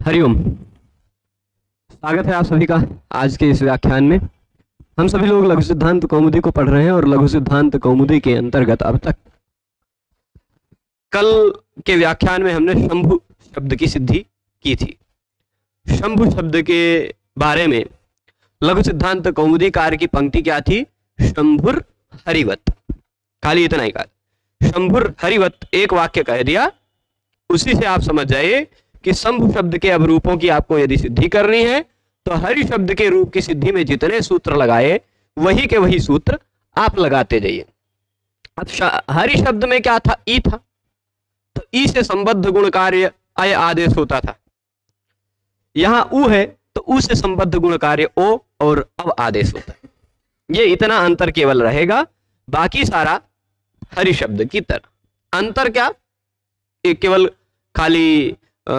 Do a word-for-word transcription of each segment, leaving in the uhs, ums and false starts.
हरिओम। स्वागत है आप सभी का आज के इस व्याख्यान में। हम सभी लोग लघु सिद्धांत कौमुदी को पढ़ रहे हैं और लघु सिद्धांत कौमुदी के अंतर्गत अब तक कल के व्याख्यान में हमने शंभु शब्द की सिद्धि की थी। शंभु शब्द के बारे में लघु सिद्धांत कौमुदी कार्य की पंक्ति क्या थी? शंभुर हरिवत, खाली इतना ही कहा। शंभुर हरिवत एक वाक्य कह दिया, उसी से आप समझ जाइए कि शंभु शब्द के अवरूपों की आपको यदि सिद्धि करनी है तो हरि शब्द के रूप की सिद्धि में जितने सूत्र लगाए वही के वही सूत्र आप लगाते जाइए। अब हरि शब्द में क्या था? ई था, तो ई से संबद्ध गुण कार्य अय आदेश होता था। यहां उ है तो उ से संबद्ध गुण कार्य ओ और अव आदेश होता है। ये इतना अंतर केवल रहेगा, बाकी सारा हरि शब्द की तरह। अंतर क्या? एक केवल खाली आ,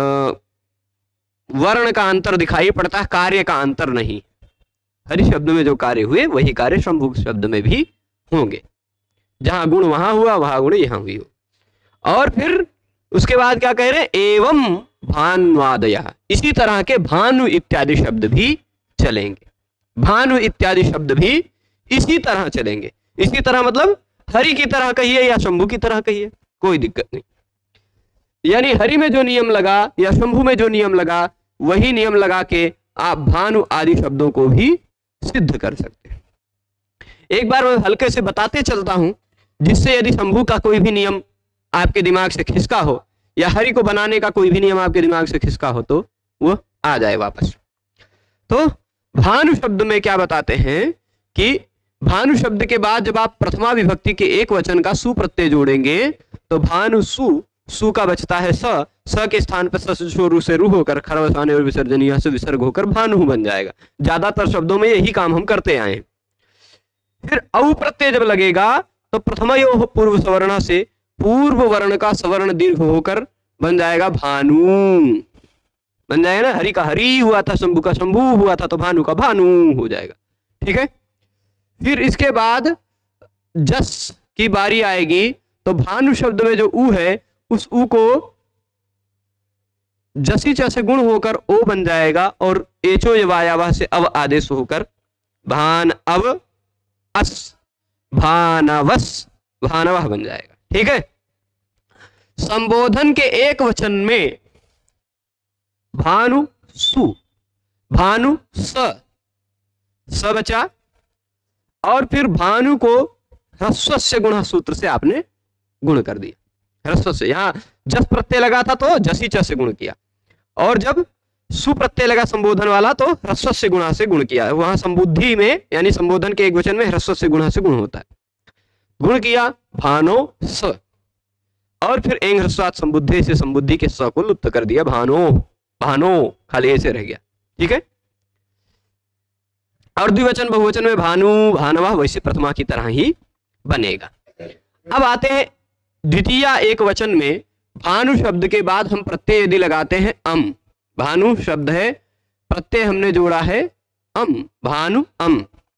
वर्ण का अंतर दिखाई पड़ता है, कार्य का अंतर नहीं। हरि शब्द में जो कार्य हुए वही कार्य शंभु शब्द में भी होंगे। जहां गुण वहां हुआ, वहां गुण यहां हुई हो। और फिर उसके बाद क्या कह रहे हैं? एवं भान्वादयः, इसी तरह के भानु इत्यादि शब्द भी चलेंगे। भानु इत्यादि शब्द भी इसी तरह चलेंगे। इसी तरह मतलब हरि की तरह कहिए या शंभु की तरह कहिए, कोई दिक्कत नहीं। यानी हरि में जो नियम लगा या शंभु में जो नियम लगा वही नियम लगा के आप भानु आदि शब्दों को भी सिद्ध कर सकते हैं। एक बार मैं हल्के से बताते चलता हूं, जिससे यदि शंभु का कोई भी नियम आपके दिमाग से खिसका हो या हरि को बनाने का कोई भी नियम आपके दिमाग से खिसका हो तो वो आ जाए वापस। तो भानु शब्द में क्या बताते हैं कि भानु शब्द के बाद जब आप प्रथमा विभक्ति के एक वचन का सु प्रत्यय जोड़ेंगे तो भानु सु, सु का बचता है स, स के स्थान पर स शुरू से रू होकर खरवसाने और विसर्जनीय से विसर्ग होकर भानु बन जाएगा। ज्यादातर शब्दों में यही काम हम करते आए। फिर औ प्रत्यय जब लगेगा तो प्रथमयोः पूर्व सवर्ण से पूर्व वर्ण का सवर्ण दीर्घ होकर बन जाएगा भानु, बन जाएगा ना। हरि का हरि हुआ था, शंभु का शंभु हुआ था, तो भानु का भानु हो जाएगा। ठीक है। फिर इसके बाद जस की बारी आएगी तो भानु शब्द में जो उ है उस उ को जसी च से गुण होकर ओ बन जाएगा और एचो यवायावा से अव आदेश होकर भान अव अस भानवस भानवः बन जाएगा। ठीक है। संबोधन के एक वचन में भानु सु, भानु स, स बचा, और फिर भानु को ह्रस्व से गुण सूत्र से आपने गुण कर दिया। ह्रस्व से, यहां जस प्रत्यय लगा था तो जसी च से गुण किया, और जब सु प्रत्यय लगा संबोधन वाला तो ह्रस्व से गुणा से गुण किया। वहां संबुद्धि में यानी संबोधन के एक वचन में ह्रस्व से गुणा से गुण होता है। गुण किया भानो स, और फिर एंग ह्रस्वात् संबुद्धि से संबुद्धि के स को लुप्त कर दिया, भानो भानो, खाली ऐसे रह गया। ठीक है। और द्विवचन बहुवचन में भानु भानवा वैसे प्रथमा की तरह ही बनेगा। अब आते हैं द्वितीय एक वचन में। भानु शब्द के बाद हम प्रत्यय यदि लगाते हैं अम, भानु शब्द है, प्रत्यय हमने जोड़ा है अम, भानु अम।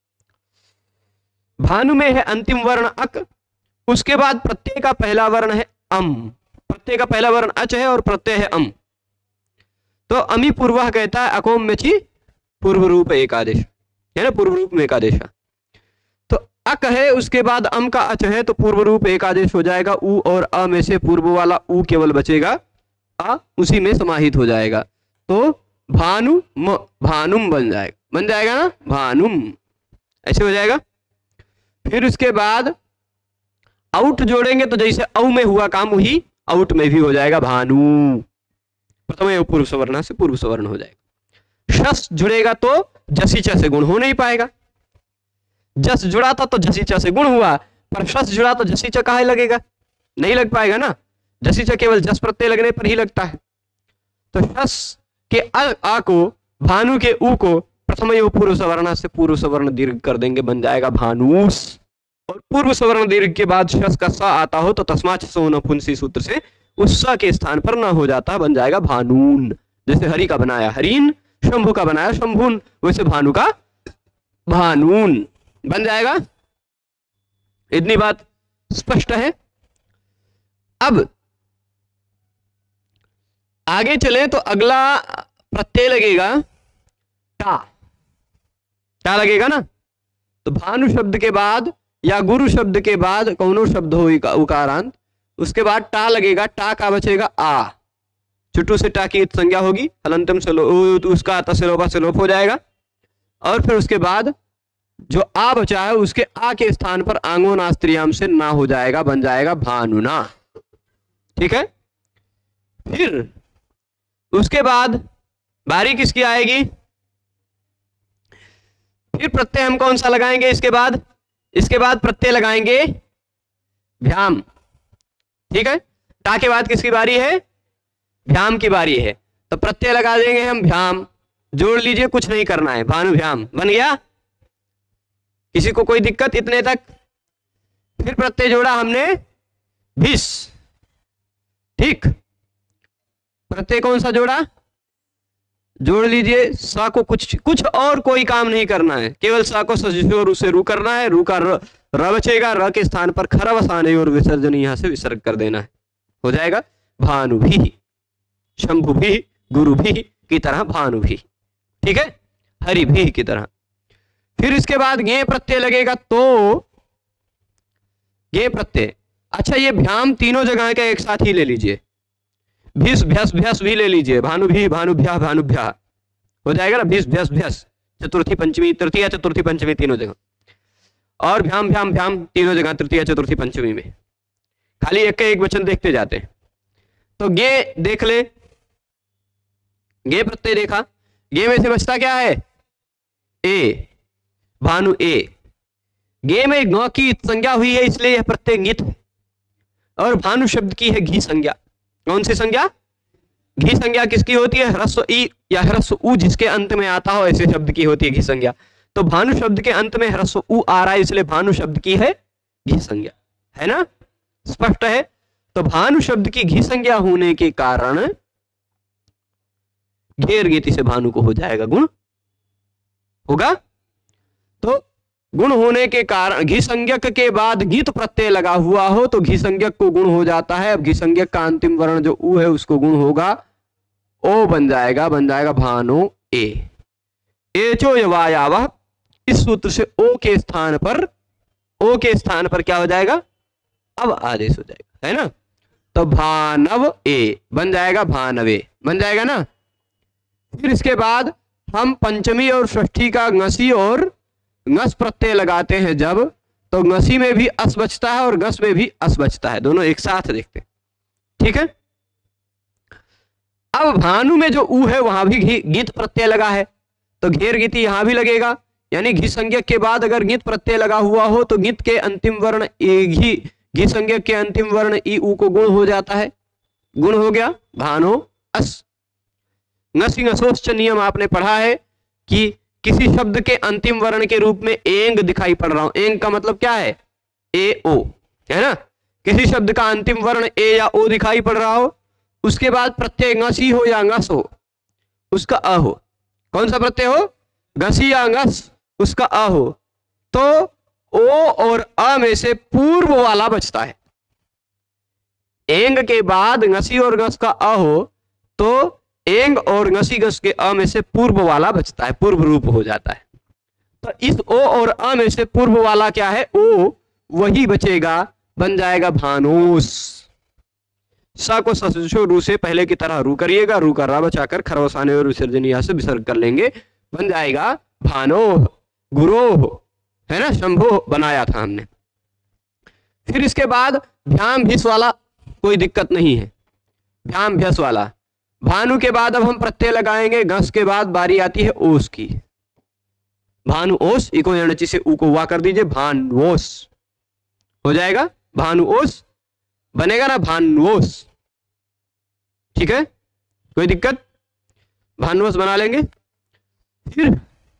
भानु में है अंतिम वर्ण अक, उसके बाद प्रत्यय का पहला वर्ण है अम। प्रत्यय का पहला वर्ण अच है और प्रत्यय है अम, तो अमी पूर्व कहता है अकोम में ची पूर्व रूप एकादेश है ना, पूर्व रूप में एकादेश। तो अक है, उसके बाद अम का अच है, तो पूर्व रूप एकादेश हो जाएगा। उ और अ में से पूर्व वाला उ केवल बचेगा, अ उसी में समाहित हो जाएगा, तो भानु म भानुम बन जाएगा, बन जाएगा ना, भानुम, ऐसे हो जाएगा। फिर उसके बाद आउट जोड़ेंगे तो जैसे औ में हुआ काम वही आउट में भी हो जाएगा, भानु। प्रथम पूर्व सवर्ण से पूर्व सवर्ण हो जाएगा। शस जुड़ेगा तो जसी च से गुण हो नहीं पाएगा। जस जुड़ा था तो जसी च से गुण हुआ, पर शस जुड़ा तो जसी च कहाँ लगेगा? नहीं लग पाएगा ना। जसी च केवल जस प्रत्यय लगने पर ही लगता है। तो शस के अ, आ को, भानु के उ को प्रथम पूर्व सवर्ण से पूर्व सवर्ण दीर्घ कर देंगे, बन जाएगा भानुस। और पूर्व सवर्ण दीर्घ के बाद शस का स आता हो तो तस्माच सोन पुंसी सूत्र से उस स के स्थान पर न हो जाता, बन जाएगा भानून। जैसे हरि का बनाया हरीन, शंभु का बनाया शंभुन, वैसे भानु का भानून बन जाएगा। इतनी बात स्पष्ट है। अब आगे चले तो अगला प्रत्यय लगेगा टा, टा लगेगा ना। तो भानु शब्द के बाद या गुरु शब्द के बाद कौनो शब्द हो उकारांत, उसके बाद टा लगेगा, टा का बचेगा आ, चुटू से टा की संज्ञा होगी, हलंतम से लो, तो उसका आता से लोपा से लोप हो जाएगा। और फिर उसके बाद जो आ बचा है उसके आ के स्थान पर आंगो नास्त्रियाम से ना हो जाएगा, बन जाएगा भानुना। ठीक है। फिर उसके बाद बारी किसकी आएगी? फिर प्रत्यय हम कौन सा लगाएंगे इसके बाद? इसके बाद प्रत्यय लगाएंगे भ्याम। ठीक है। टा के बाद किसकी बारी है? भ्याम की बारी है। तो प्रत्यय लगा देंगे हम भ्याम, जोड़ लीजिए, कुछ नहीं करना है, भानु भ्याम बन गया। किसी को कोई दिक्कत इतने तक? फिर प्रत्यय जोड़ा हमने भिस। ठीक, प्रत्यय कौन सा जोड़ा? जोड़ लीजिए सा को, कुछ कुछ और कोई काम नहीं करना है, केवल सा को सजो रू से रू करना है, रू का र, र बचेगा, र के स्थान पर खरा बसाने और विसर्जन यहां से विसर्ग कर देना है, हो जाएगा भानु भी, शंभु भी, गुरु भी की तरह भानु भी। ठीक है, हरि भी की तरह। फिर इसके बाद गे प्रत्यय लगेगा, तो गे प्रत्यय। अच्छा, ये भ्याम तीनों जगह का एक साथ ही ले लीजिए, भिस भ्यस भ्यस भी ले लीजिए, भानु भी, भानुभ्या भानुभ्या हो जाएगा ना, भिस भ्यस भ्यस, चतुर्थी पंचमी, तृतीया चतुर्थी पंचमी तीनों जगह, और भ्याम भ्याम भ्याम तीनों जगह तृतीया चतुर्थी पंचमी में। खाली एक का एक वचन देखते जाते हैं। तो गे देख ले, गे प्रत्यय देखा, गे में से बचता क्या है? ए, भानु ए। गे में ग की संज्ञा हुई है इसलिए यह प्रत्यय गित है, और भानु शब्द की है घी संज्ञा। कौन सी संज्ञा? घी संज्ञा किसकी होती है? ह्रस्व ई या ह्रस्व उ जिसके अंत में आता हो ऐसे शब्द की होती है घी संज्ञा। तो भानु शब्द के अंत में ह्रस्व उ आ रहा है इसलिए भानु शब्द की है घी संज्ञा, है ना? स्पष्ट है। तो भानु शब्द की घी संज्ञा होने के कारण घेर गीति से भानु को हो जाएगा गुण, होगा। तो गुण होने के कारण घी संज्ञक के बाद गीत प्रत्यय लगा हुआ हो तो घी संज्ञक को गुण हो जाता है। अब घी संज्ञक का अंतिम वर्ण जो उ है उसको गुण होगा, ओ बन जाएगा, बन जाएगा भानो ए। एचो यवायावा, इस सूत्र से ओ के स्थान पर, ओ के स्थान पर क्या हो जाएगा? अब आदेश हो जाएगा, है ना? तो भानव ए बन जाएगा, भानवे बन जाएगा ना। फिर इसके बाद हम पंचमी और षष्ठी का ngसी और ngस प्रत्यय लगाते हैं जब, तो ngसी में भी अस बचता है और गस में भी अस बचता है, दोनों एक साथ देखते हैं। ठीक है। अब भानु में जो उ है वहां भी घी गीत प्रत्यय लगा है, तो घेर गीति यहां भी लगेगा, यानी घी संज्ञक के बाद अगर गीत प्रत्यय लगा हुआ हो तो गीत के अंतिम वर्ण घी घी संज्ञक के अंतिम वर्ण ई उ को गुण हो जाता है, गुण हो गया भानो अस। ngसी ngसोश्च नियम आपने पढ़ा है कि किसी शब्द के अंतिम वर्ण के रूप में एंग दिखाई पड़ रहा हो, एंग का मतलब क्या है? ए ओ, है ना? किसी शब्द का अंतिम वर्ण ए या ओ दिखाई पड़ रहा हो, उसके बाद प्रत्यय ngसी हो या ngस हो, उसका अ हो। कौन सा प्रत्यय हो? ngसी या ngस, उसका अ हो, तो ओ और अ में से पूर्व वाला बचता है। एंग के बाद ngसी और गस का अ हो तो एंग और ngसी गस के अ में से पूर्व वाला बचता है, पूर्व रूप हो जाता है। तो इस ओ और अ में से पूर्व वाला क्या है? ओ, वही बचेगा, बन जाएगा भानोस। सा को ससो रू से पहले की तरह रू करिएगा, रू का रा बचाकर खरवसाने और विसर्जन यहां से विसर्ग कर लेंगे, बन जाएगा भानो गुरो, है ना? शंभो बनाया था हमने। फिर इसके बाद भ्याम भिस वाला कोई दिक्कत नहीं है, भ्याम भ्यस वाला। भानु के बाद अब हम प्रत्यय लगाएंगे, गस के बाद बारी आती है ओस की, भानु ओस, इको एणची से ऊ को वा कर दीजिए, भानवोस हो जाएगा, भानु ओस बनेगा ना, भानवोस। ठीक है, कोई दिक्कत? भानवोस बना लेंगे। फिर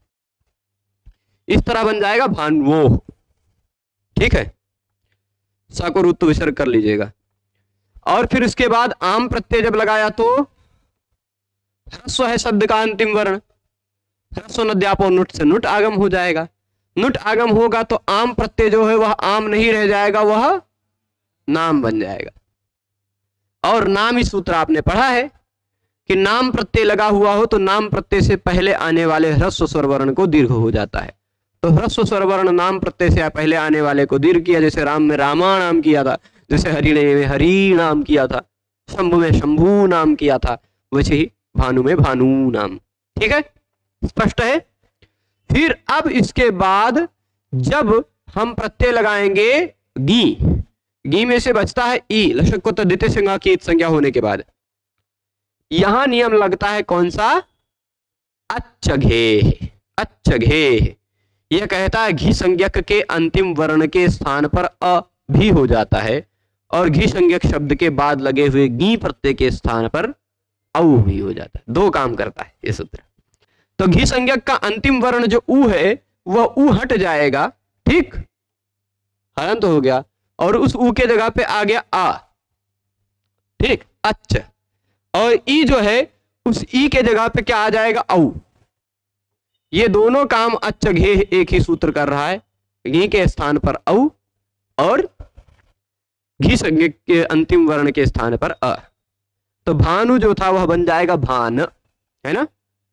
इस तरह बन जाएगा भानवो। ठीक है, सा को रुत्व विसर्ग कर लीजिएगा। और फिर इसके बाद आम प्रत्यय जब लगाया तो ह्रस्व है शब्द का अंतिम वर्ण, ह्रस्व नद्यापो नुट से नुट आगम हो जाएगा। नुट आगम होगा तो आम प्रत्यय जो है वह आम नहीं रह जाएगा, वह नाम बन जाएगा। और नाम इस सूत्र आपने पढ़ा है, कि नाम प्रत्यय लगा हुआ हो तो नाम प्रत्यय से पहले आने वाले ह्रस्व स्वर वर्ण को दीर्घ हो जाता है। तो ह्रस्व स्वर वर्ण नाम प्रत्यय से पहले आने वाले को दीर्घ किया, जैसे राम में रामा नाम किया था, जैसे हरि ने हरि नाम किया था, शंभु में शंभु नाम किया था, वैसे ही भानु में भानु नाम। ठीक है, स्पष्ट है। फिर अब इसके बाद जब हम प्रत्यय लगाएंगे गी, गी में से बचता है ई, लशक को तद्धित संज्ञा की संज्ञा होने के बाद यहां नियम लगता है कौन सा? अच्छघे। अच्छघे यह कहता है घी संज्ञक के अंतिम वर्ण के स्थान पर अ भी हो जाता है और घी संज्ञक शब्द के बाद लगे हुए गी प्रत्यय के स्थान पर औ भी हो जाता है। दो काम करता है ये सूत्र। तो घी संज्ञक का अंतिम वर्ण जो उ है वह उ हट जाएगा, ठीक, हलन तो हो गया, और उस उ के जगह पे आ गया आ, ठीक, अच्छ, और ई जो है उस ई के जगह पे क्या आ जाएगा? औ। ये दोनों काम अच्छ घे एक ही सूत्र कर रहा है, घी के स्थान पर औ और घी संज्ञक के अंतिम वर्ण के स्थान पर अ। तो भानु जो था वह बन जाएगा भान, है ना,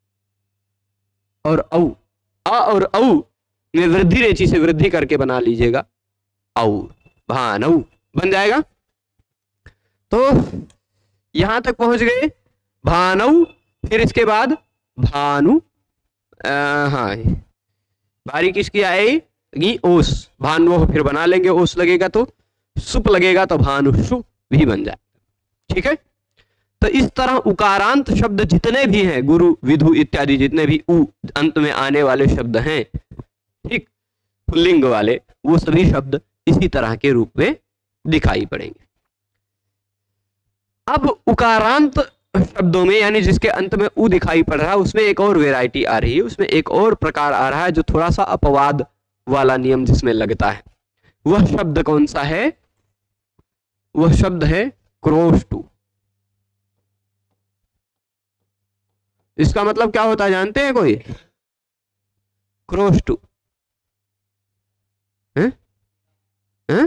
और औ, अ और औ में वृद्धि रेची से वृद्धि करके बना लीजिएगा, औ, भानौ बन जाएगा। तो यहां तक पहुंच गए भानौ। फिर इसके बाद भानु, आ, हाँ बारी किसकी आएगी? ओस, भानु फिर बना लेंगे, ओस लगेगा तो सुप लगेगा तो भानुषु भी बन जाए। ठीक है, तो इस तरह उकारांत शब्द जितने भी हैं, गुरु विधु इत्यादि जितने भी उ अंत में आने वाले शब्द हैं, ठीक, पुल्लिंग वाले, वो सभी शब्द इसी तरह के रूप में दिखाई पड़ेंगे। अब उकारांत शब्दों में, यानी जिसके अंत में उ दिखाई पड़ रहा है, उसमें एक और वेराइटी आ रही है, उसमें एक और प्रकार आ रहा है जो थोड़ा सा अपवाद वाला नियम जिसमें लगता है। वह शब्द कौन सा है? वह शब्द है क्रोष्टु। इसका मतलब क्या होता है जानते हैं कोई? क्रोष्टु हैं? हैं?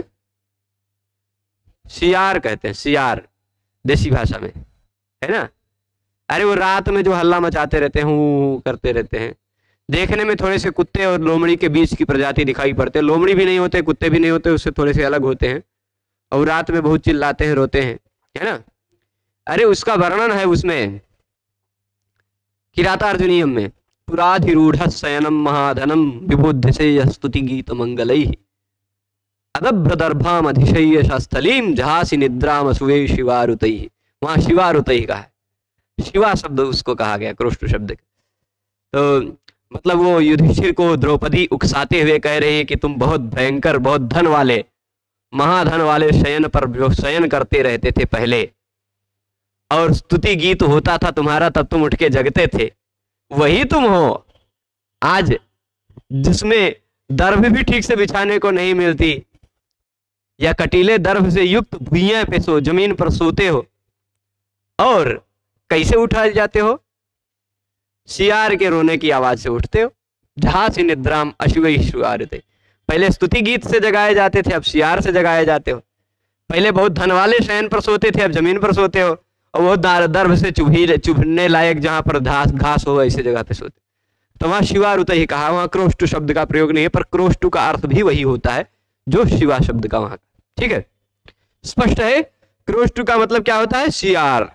सियार कहते हैं, सियार देसी भाषा में, है ना। अरे वो रात में जो हल्ला मचाते रहते हैं, हूं करते रहते हैं, देखने में थोड़े से कुत्ते और लोमड़ी के बीच की प्रजाति दिखाई पड़ते हैं। लोमड़ी भी नहीं होते, कुत्ते भी नहीं होते, उससे थोड़े से अलग होते हैं, और रात में बहुत चिल्लाते हैं, रोते हैं, है ना। अरे उसका वर्णन है उसमें किरातार्जुनीयम में, पुराधिरूढ़ शयनम महाधनम विबुद्ध से स्तुति गीत मंगलैः अदभ्रदर्भाम अधिशय्य शास्थलीम जहासी निद्राम सुवे शिवारुतैः। वहां शिवारुतैः का है, शिवा शब्द उसको कहा गया क्रोष्ट शब्द। तो मतलब वो युधिष्ठिर को द्रौपदी उकसाते हुए कह रहे हैं कि तुम बहुत भयंकर, बहुत धन वाले, महाधन वाले शयन पर जो शयन करते रहते थे पहले, और स्तुति गीत होता था तुम्हारा, तब तुम उठ के जगते थे, वही तुम हो आज जिसमें दर्भ भी ठीक से बिछाने को नहीं मिलती, या कटीले दर्भ से युक्त भुइयां पे सो जमीन पर सोते हो, और कैसे उठा जाते हो? सियार के रोने की आवाज से उठते हो। जहां से निद्राम अशिवई शुआरते, पहले स्तुति गीत से जगाए जाते थे, अब सियार से जगाए जाते हो। पहले बहुत धन वाले शयन पर सोते थे, अब जमीन पर सोते हो, और वो दर्भ से चुभी चुभने लायक जहां पर घास घास हो ऐसी जगह पे सोते। तो वहां शिवारुत ही कहा, वहां क्रोष्टु शब्द का प्रयोग नहीं है, पर क्रोष्टु का अर्थ भी वही होता है जो शिवा शब्द का वहां। ठीक है, स्पष्ट है। क्रोष्टु का मतलब क्या होता है? सियार।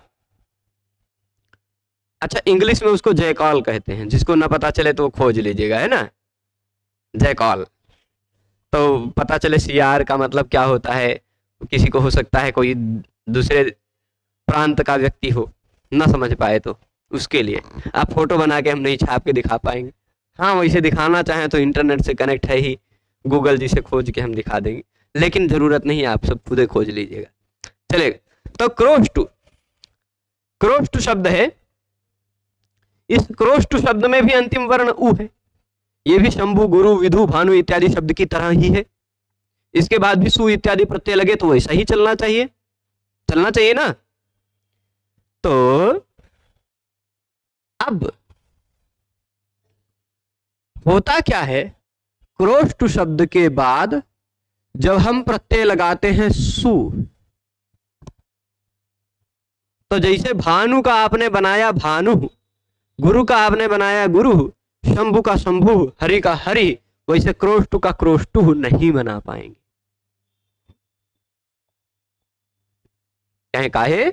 अच्छा, इंग्लिश में उसको जयकॉल कहते हैं, जिसको ना पता चले तो वो खोज लीजिएगा, है ना, जयकॉल। तो पता चले सियार का मतलब क्या होता है। किसी को हो सकता है कोई दूसरे प्रांत का व्यक्ति हो, ना समझ पाए, तो उसके लिए आप फोटो बना के हम नहीं छाप के दिखा पाएंगे। हाँ, वैसे दिखाना चाहें तो इंटरनेट से कनेक्ट है ही, गूगल जी से खोज के हम दिखा देंगे, लेकिन जरूरत नहीं, आप सब खुद खोज लीजिएगा, चलेगा। तो क्रोष्टु, क्रोष्टु शब्द है। इस क्रोष्टु शब्द में भी अंतिम वर्ण उ है। ये भी शंभु, गुरु, विधु, भानु इत्यादि शब्द की तरह ही है। इसके बाद भी सु इत्यादि प्रत्यय लगे तो वैसा ही चलना चाहिए, चलना चाहिए ना। तो अब होता क्या है, क्रोष्टु शब्द के बाद जब हम प्रत्यय लगाते हैं सु, तो जैसे भानु का आपने बनाया भानु, गुरु का आपने बनाया गुरु, शंभु का शंभु, हरि का हरि, वैसे क्रोष्टु का क्रोष्टु नहीं बना पाएंगे। कहें काहे?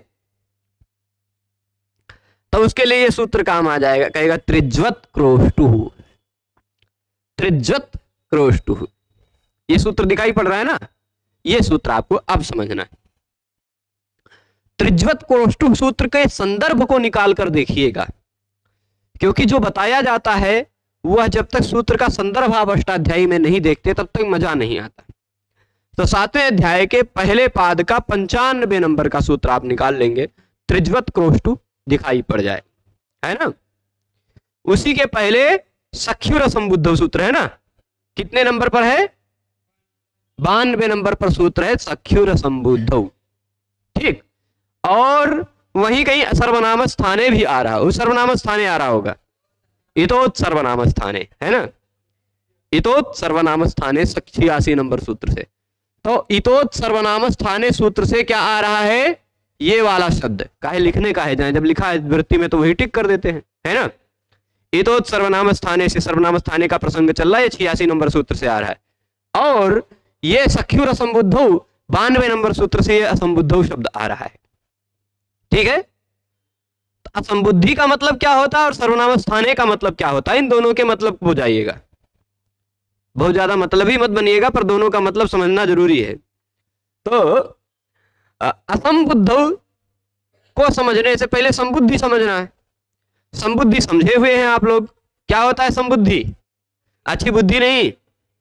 तो उसके लिए ये सूत्र काम आ जाएगा, कहेगा त्रिज्वत क्रोष्टु, त्रिज्वत क्रोष्टु। ये सूत्र दिखाई पड़ रहा है ना, ये सूत्र आपको अब समझना है। त्रिज्वत क्रोष्टु सूत्र के संदर्भ को निकाल कर देखिएगा, क्योंकि जो बताया जाता है वह जब तक सूत्र का संदर्भ आप अष्टाध्यायी में नहीं देखते तब तक मजा नहीं आता। तो सातवें अध्याय के पहले पाद का पंचानवे नंबर का सूत्र आप निकाल लेंगे, त्रिज्वत क्रोष्टु दिखाई पड़ जाए, है ना। उसी के पहले सख्युर संबुद्ध सूत्र है ना, कितने नंबर पर है? बानवे नंबर पर सूत्र है सख्युर संबुद्ध, ठीक। और वहीं कहीं सर्वनाम स्थाने भी आ रहा हो, सर्वनाम स्थाने आ रहा होगा, इतोत सर्वनाम स्थाने, है ना, इतोत सर्वनाम स्थाने छियासी नंबर सूत्र से। तो इतोत सर्वनाम स्थाने सूत्र से क्या आ रहा है? ये वाला शब्द काहे लिखने का है, जाए जब लिखा है वृत्ति में तो वही टिक कर देते हैं, है ना। इतोत सर्वनाम स्थाने से सर्वनाम स्थाने का प्रसंग चल रहा है, छियासी नंबर सूत्र से आ रहा है। और ये सख्युर असंबुद्धौ बानवे नंबर सूत्र से ये असंबुद्धौ शब्द आ रहा है, ठीक है। तो असंबुद्धि का मतलब क्या होता है और सर्वनाम स्थाने का मतलब क्या होता है, इन दोनों के मतलब हो जाइएगा, बहुत ज्यादा मतलब ही मत बनिएगा, पर दोनों का मतलब समझना जरूरी है। तो असंबुद्ध को समझने से पहले संबुद्धि समझना है। संबुद्धि समझे हुए हैं आप लोग, क्या होता है संबुद्धि? अच्छी बुद्धि नहीं,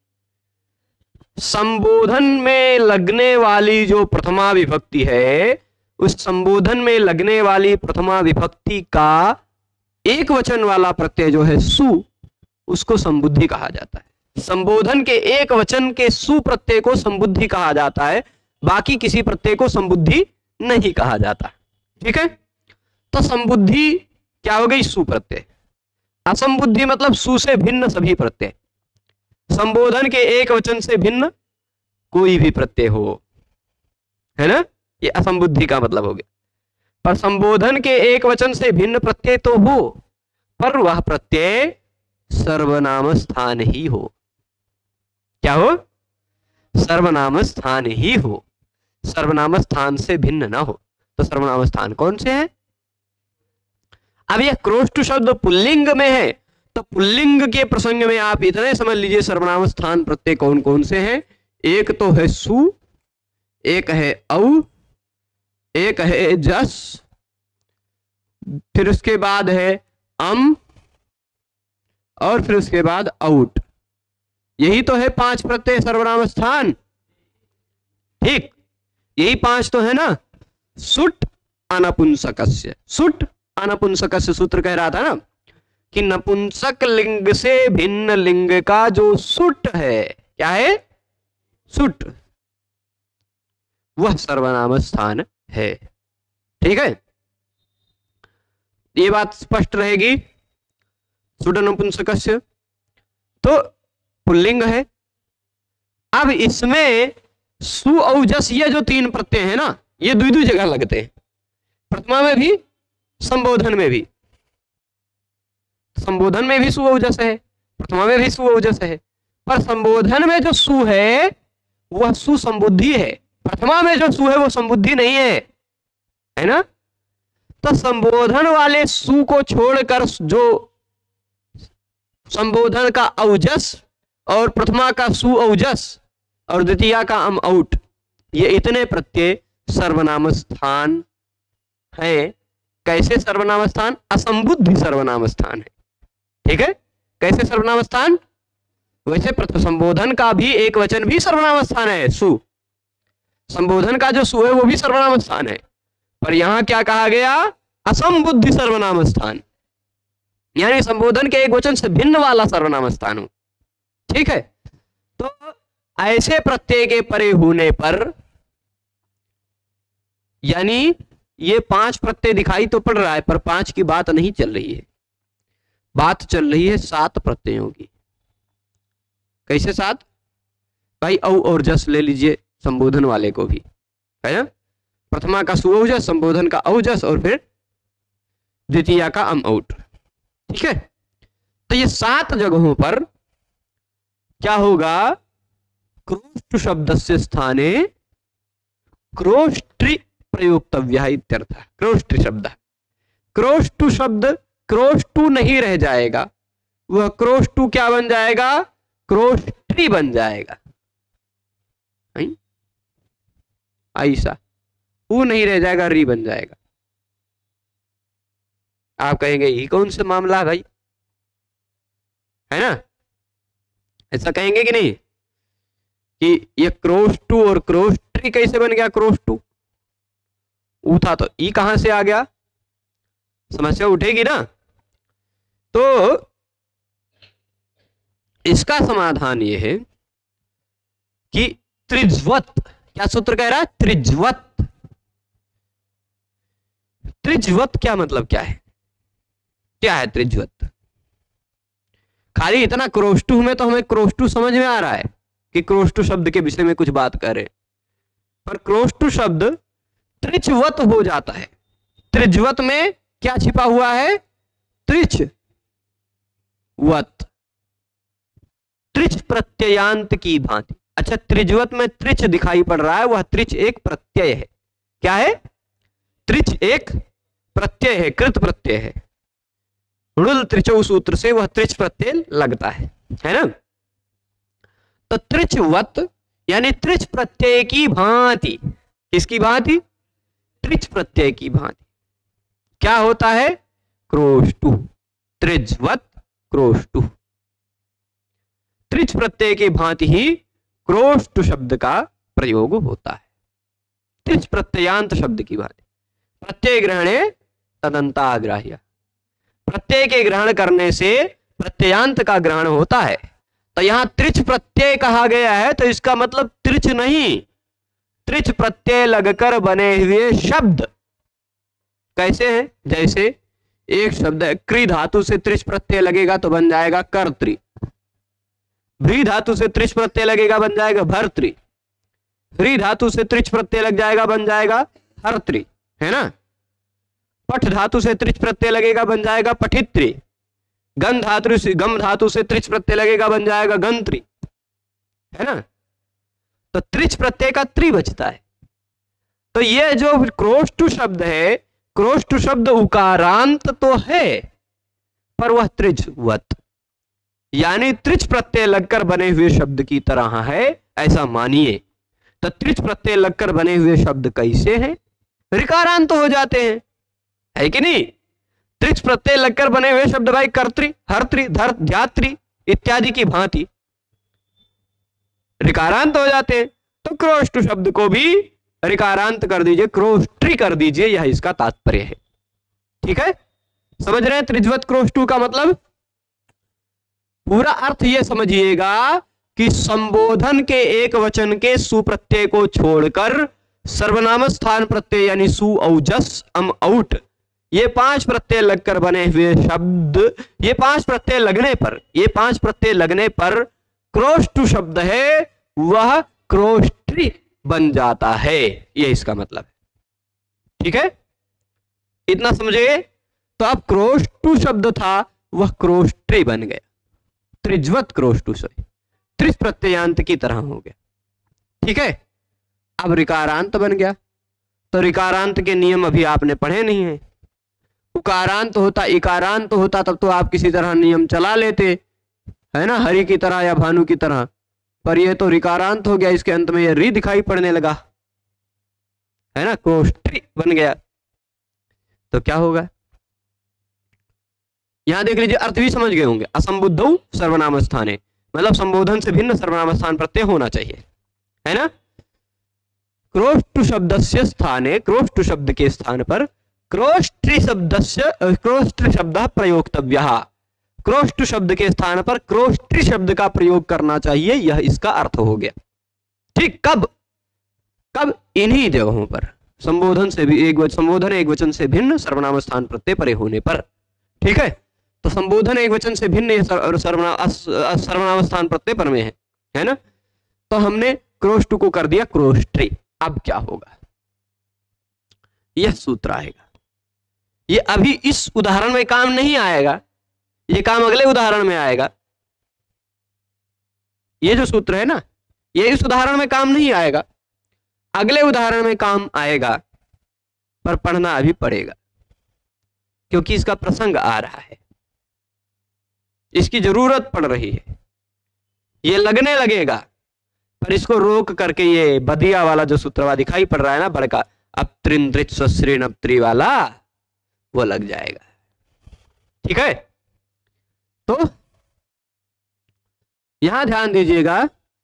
संबोधन में लगने वाली जो प्रथमा विभक्ति है, उस संबोधन में लगने वाली प्रथमा विभक्ति का एक वचन वाला प्रत्यय जो है सु, उसको संबुद्धि कहा जाता है। संबोधन के एक वचन के सु प्रत्यय को संबुद्धि कहा जाता है, बाकी किसी प्रत्यय को संबुद्धि नहीं कहा जाता, ठीक है। तो संबुद्धि क्या हो गई? सु प्रत्यय। असंबुद्धि मतलब सु से भिन्न सभी प्रत्यय, संबोधन के एक वचन से भिन्न कोई भी प्रत्यय हो, है ना, ये असंबुद्धि का मतलब हो गया। पर संबोधन के एक वचन से भिन्न प्रत्यय तो हो, पर वह प्रत्यय सर्वनाम स्थान ही हो। क्या हो? सर्वनाम स्थान ही हो, सर्वनाम स्थान से भिन्न ना हो। तो सर्वनाम स्थान कौन से है? अब यह क्रोष्टु शब्द पुल्लिंग में है, तो पुल्लिंग के प्रसंग में आप इतने समझ लीजिए सर्वनाम स्थान प्रत्यय कौन कौन से हैं। एक तो है सु, एक है औ, एक है जस, फिर उसके बाद है अम, और फिर उसके बाद औट। यही तो है पांच प्रत्यय सर्वनाम स्थान, ठीक, यही पांच तो है ना। सुट अनपुंसकस्य, सुट अनपुंसकस्य सूत्र कह रहा था ना कि नपुंसक लिंग से भिन्न लिंग का जो सुट है, क्या है? सुट, वह सर्वनाम स्थान है, ठीक है। ये बात स्पष्ट रहेगी। सुट नपुंसकस्य तो पुल्लिंग है। अब इसमें सु और जस ये जो तीन प्रत्यय है ना, ये दुई दुई जगह लगते हैं, प्रथमा में भी संबोधन में भी। संबोधन में भी सु और जस है, प्रथमा में भी सु और जस है, पर संबोधन में जो सु है वह सु संबुद्धि है, प्रथमा में जो सु है वो संबुद्धि नहीं है, है ना। तो संबोधन वाले सु को छोड़कर जो संबोधन का औजस और प्रथमा का सु औजस और द्वितीया का अम औट, ये इतने प्रत्यय सर्वनाम स्थान है। कैसे सर्वनाम स्थान? असंबुद्धि सर्वनाम स्थान है, ठीक है। कैसे सर्वनाम स्थान? वैसे प्रथम संबोधन का भी एक वचन भी सर्वनाम स्थान है, सु। संबोधन का जो सु है वो भी सर्वनाम स्थान है, पर यहां क्या कहा गया? असंबुद्धि सर्वनाम स्थान, यानी संबोधन के एक वचन से भिन्न वाला सर्वनाम स्थान हो, ठीक है। तो ऐसे प्रत्यय के परे होने पर, यानी ये पांच प्रत्यय दिखाई तो पड़ रहा है, पर पांच की बात नहीं चल रही है, बात चल रही है सात प्रत्ययों की। कैसे सात? भाई औ और जस ले लीजिए संबोधन वाले को भी, है ना। प्रथमा का सुऔजस, संबोधन का औजस और फिर द्वितीया का अम औट। ठीक है, तो ये सात जगहों पर क्या होगा, क्रोष्ट शब्दस्य स्थाने क्रोष्ट्रि प्रयोक्तव्यः इत्यर्थः। क्रोष्ट्रि शब्द, क्रोष्टु शब्द क्रोष्टु नहीं रह जाएगा, वह क्रोष्टु क्या बन जाएगा, क्रोष्ट्रि बन जाएगा। ऐसा ऊ नहीं रह जाएगा, री बन जाएगा। आप कहेंगे ये कौन सा मामला भाई, है ना, ऐसा कहेंगे कि नहीं, कि ये क्रोष्टु और क्रोष्ट्रि कैसे बन गया, क्रोष्टु ऊ था तो ई कहां से आ गया, समस्या उठेगी ना। तो इसका समाधान ये है कि त्रिज्वत, क्या सूत्र कह रहा है, त्रिज्वत। त्रिज्वत क्या मतलब क्या है, क्या है त्रिज्वत। खाली इतना क्रोष्टु में तो हमें क्रोष्टु समझ में आ रहा है कि क्रोष्टु शब्द के विषय में कुछ बात करें, पर क्रोष्टु शब्द त्रिज्वत हो जाता है। त्रिज्वत में क्या छिपा हुआ है, त्रिच वत, त्रिच प्रत्ययांत की भांति। अच्छा, त्रिज्वत में त्रिच दिखाई पड़ रहा है, वह त्रिच एक प्रत्यय है। क्या है, त्रिच एक प्रत्यय है, कृत प्रत्यय है। ऋल त्रिचौ सूत्र से वह त्रिच प्रत्यय लगता है, है ना। तो त्रिचवत यानी त्रिच प्रत्यय की भांति, किसकी भांति, त्रिच प्रत्यय की भांति क्या होता है, क्रोष्टु, त्रिज्वत क्रोष्टु। त्रिच प्रत्यय की भांति ही क्रोष्टु शब्द का प्रयोग होता है, त्रिच प्रत्ययांत शब्द की भांति। प्रत्यय ग्रहणे तदंताग्राह्य, प्रत्यय के ग्रहण करने से प्रत्ययांत का ग्रहण होता है। तो यहां त्रिच प्रत्यय कहा गया है, तो इसका मतलब त्रिच नहीं, त्रिच प्रत्यय लगकर बने हुए शब्द। कैसे हैं, जैसे एक शब्द है, क्री धातु से त्रिच प्रत्यय लगेगा तो बन जाएगा कर्त्री, भ्री धातु से त्रिच प्रत्यय लगेगा बन जाएगा भर्त्री, ह्री धातु से त्रिच प्रत्यय लग जाएगा बन जाएगा हर्त्री, है ना। पठ धातु से त्रिच प्रत्यय लगेगा बन जाएगा पठित्री, गम धातु से गम धातु से त्रिच प्रत्यय लगेगा बन जाएगा गंत्री, है ना। तो त्रिच प्रत्यय का त्रि बचता है। तो ये जो क्रोष्टु शब्द है, क्रोष्टु शब्द उकारांत तो है, पर वह त्रिज्वत यानी त्रिच प्रत्यय लगकर बने हुए शब्द की तरह है, ऐसा मानिए। तो त्रिच प्रत्यय लगकर बने हुए शब्द कैसे हैं, ऋकारांत हो जाते हैं, है कि नहीं। त्रिच प्रत्यय लगकर बने हुए शब्द भाई कर्त्री, हर्त्री, धर, ध्यात्री इत्यादि की भांति ऋकारांत हो जाते हैं। तो क्रोष्टु शब्द को भी ऋकारांत कर दीजिए, क्रोष्ट्रि कर दीजिए, यह इसका तात्पर्य है। ठीक है, समझ रहे हैं त्रिज्वत क्रोष्टु का मतलब। पूरा अर्थ यह समझिएगा कि संबोधन के एक वचन के सुप्रत्यय को छोड़कर सर्वनाम स्थान प्रत्यय यानी सु, औजस, अम, औट, ये पांच प्रत्यय लगकर बने हुए शब्द, ये पांच प्रत्यय लगने पर ये पांच प्रत्यय लगने पर क्रोष्टु शब्द है वह क्रोष्ट्रि बन जाता है, ये इसका मतलब है। ठीक है, इतना समझे। तो अब क्रोष्टु शब्द था वह क्रोष्ट्रि बन गया, त्रिज्वत क्रोष्टु से त्रिच प्रत्ययांत की तरह हो गया। ठीक है, अब ऋकारांत बन गया। तो ऋकारांत के नियम अभी आपने पढ़े नहीं है। उकारांत होता, इकारांत होता, तब तो आप किसी तरह नियम चला लेते, है ना, हरि की तरह या भानु की तरह। पर यह तो ऋकारांत हो गया, इसके अंत में यह री दिखाई पड़ने लगा, है ना, क्रोष्ट्रि बन गया। तो क्या होगा, यहां देख लीजिए, अर्थ भी समझ गए होंगे। असंबुद्धौ सर्वनाम स्थाने, मतलब संबोधन से भिन्न सर्वनाम स्थान प्रत्यय होना चाहिए, है ना। क्रोष्टु शब्दस्य स्थाने, क्रोष्टु शब्द के स्थान पर क्रोष्ट्रि शब्दस्य क्रोष्ट्रि शब्दः प्रयोक्तव्यः, क्रोष्टु शब्द के स्थान पर क्रोष्ट्रि शब्द का प्रयोग करना चाहिए, यह इसका अर्थ हो गया। ठीक, कब कब इन्हीं जगहों पर, संबोधन से भी एक वचन, संबोधन एक वचन से भिन्न सर्वनाम स्थान प्रत्यय परे होने पर। ठीक है, तो संबोधन एक वचन से भिन्न सर्वनाम स्थान प्रत्यय पर में है, है ना। तो हमने क्रोष्टु को कर दिया क्रोष्ट्रि। अब क्या होगा, यह सूत्र आएगा। ये अभी इस उदाहरण में काम नहीं आएगा, ये काम अगले उदाहरण में आएगा। ये जो सूत्र है ना, ये इस उदाहरण में काम नहीं आएगा, अगले उदाहरण में काम आएगा, पर पढ़ना अभी पड़ेगा क्योंकि इसका प्रसंग आ रहा है, इसकी जरूरत पड़ रही है। ये लगने लगेगा, पर इसको रोक करके ये बदिया वाला जो सूत्रवा दिखाई पड़ रहा है ना, बड़का अपत्रिंद्रित स्वश्रीन अपत्री वाला, वो लग जाएगा। ठीक है, तो यहां ध्यान दीजिएगा,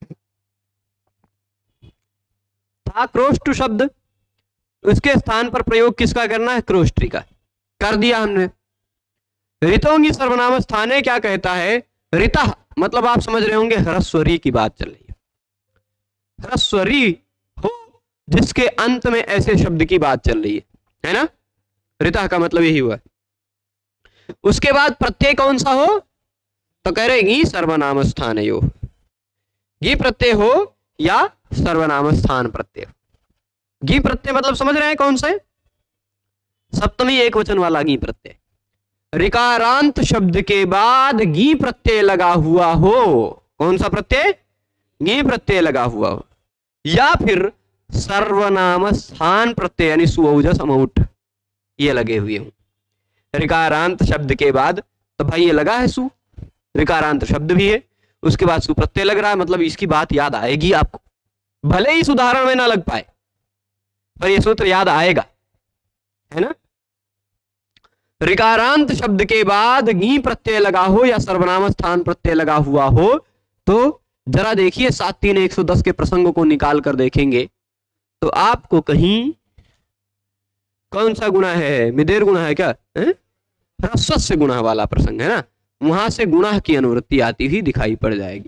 था क्रोष्ट शब्द, उसके स्थान पर प्रयोग किसका करना है? क्रोष्टी का। कर दिया हमने। ऋतोंगी सर्वनाम स्थाने क्या कहता है? ऋतः मतलब आप समझ रहे होंगे ह्रस्वरी की बात चल रही है। ह्रस्वरी हो जिसके अंत में ऐसे शब्द की बात चल रही है, है ना? ऋतः का मतलब यही हुआ। उसके बाद प्रत्यय कौन सा हो? तो कह रहे गी सर्वनाम स्थान यो, गी प्रत्यय हो या सर्वनाम स्थान प्रत्यय। गी प्रत्यय मतलब समझ रहे हैं कौन सा है? सप्तमी एक वचन वाला गी प्रत्यय। ऋकारांत शब्द के बाद गी प्रत्यय लगा हुआ हो। कौन सा प्रत्यय? गी प्रत्यय लगा हुआ हो, या फिर सर्वनाम स्थान प्रत्यय यानी सुओजस अमौठ ये लगे हुए हो। ऋकारांत शब्द के बाद तो भाई ये लगा है सु, ऋकारांत शब्द भी है, उसके बाद सुप्रत्यय लग रहा है, मतलब इसकी बात याद आएगी आपको, भले ही इस उदाहरण में ना लग पाए पर यह सूत्र याद आएगा, है ना? ऋकारांत शब्द के बाद गी प्रत्यय लगा हो या सर्वनाम स्थान प्रत्यय लगा हुआ हो, तो जरा देखिए सात तीन एक सौ दस के प्रसंगों को निकाल कर देखेंगे तो आपको कहीं कौन सा गुणा है? मिदेर गुणा है क्या? ह्रस्व से गुणा वाला प्रसंग है ना, वहां से गुणा की अनुवृत्ति आती हुई दिखाई पड़ जाएगी।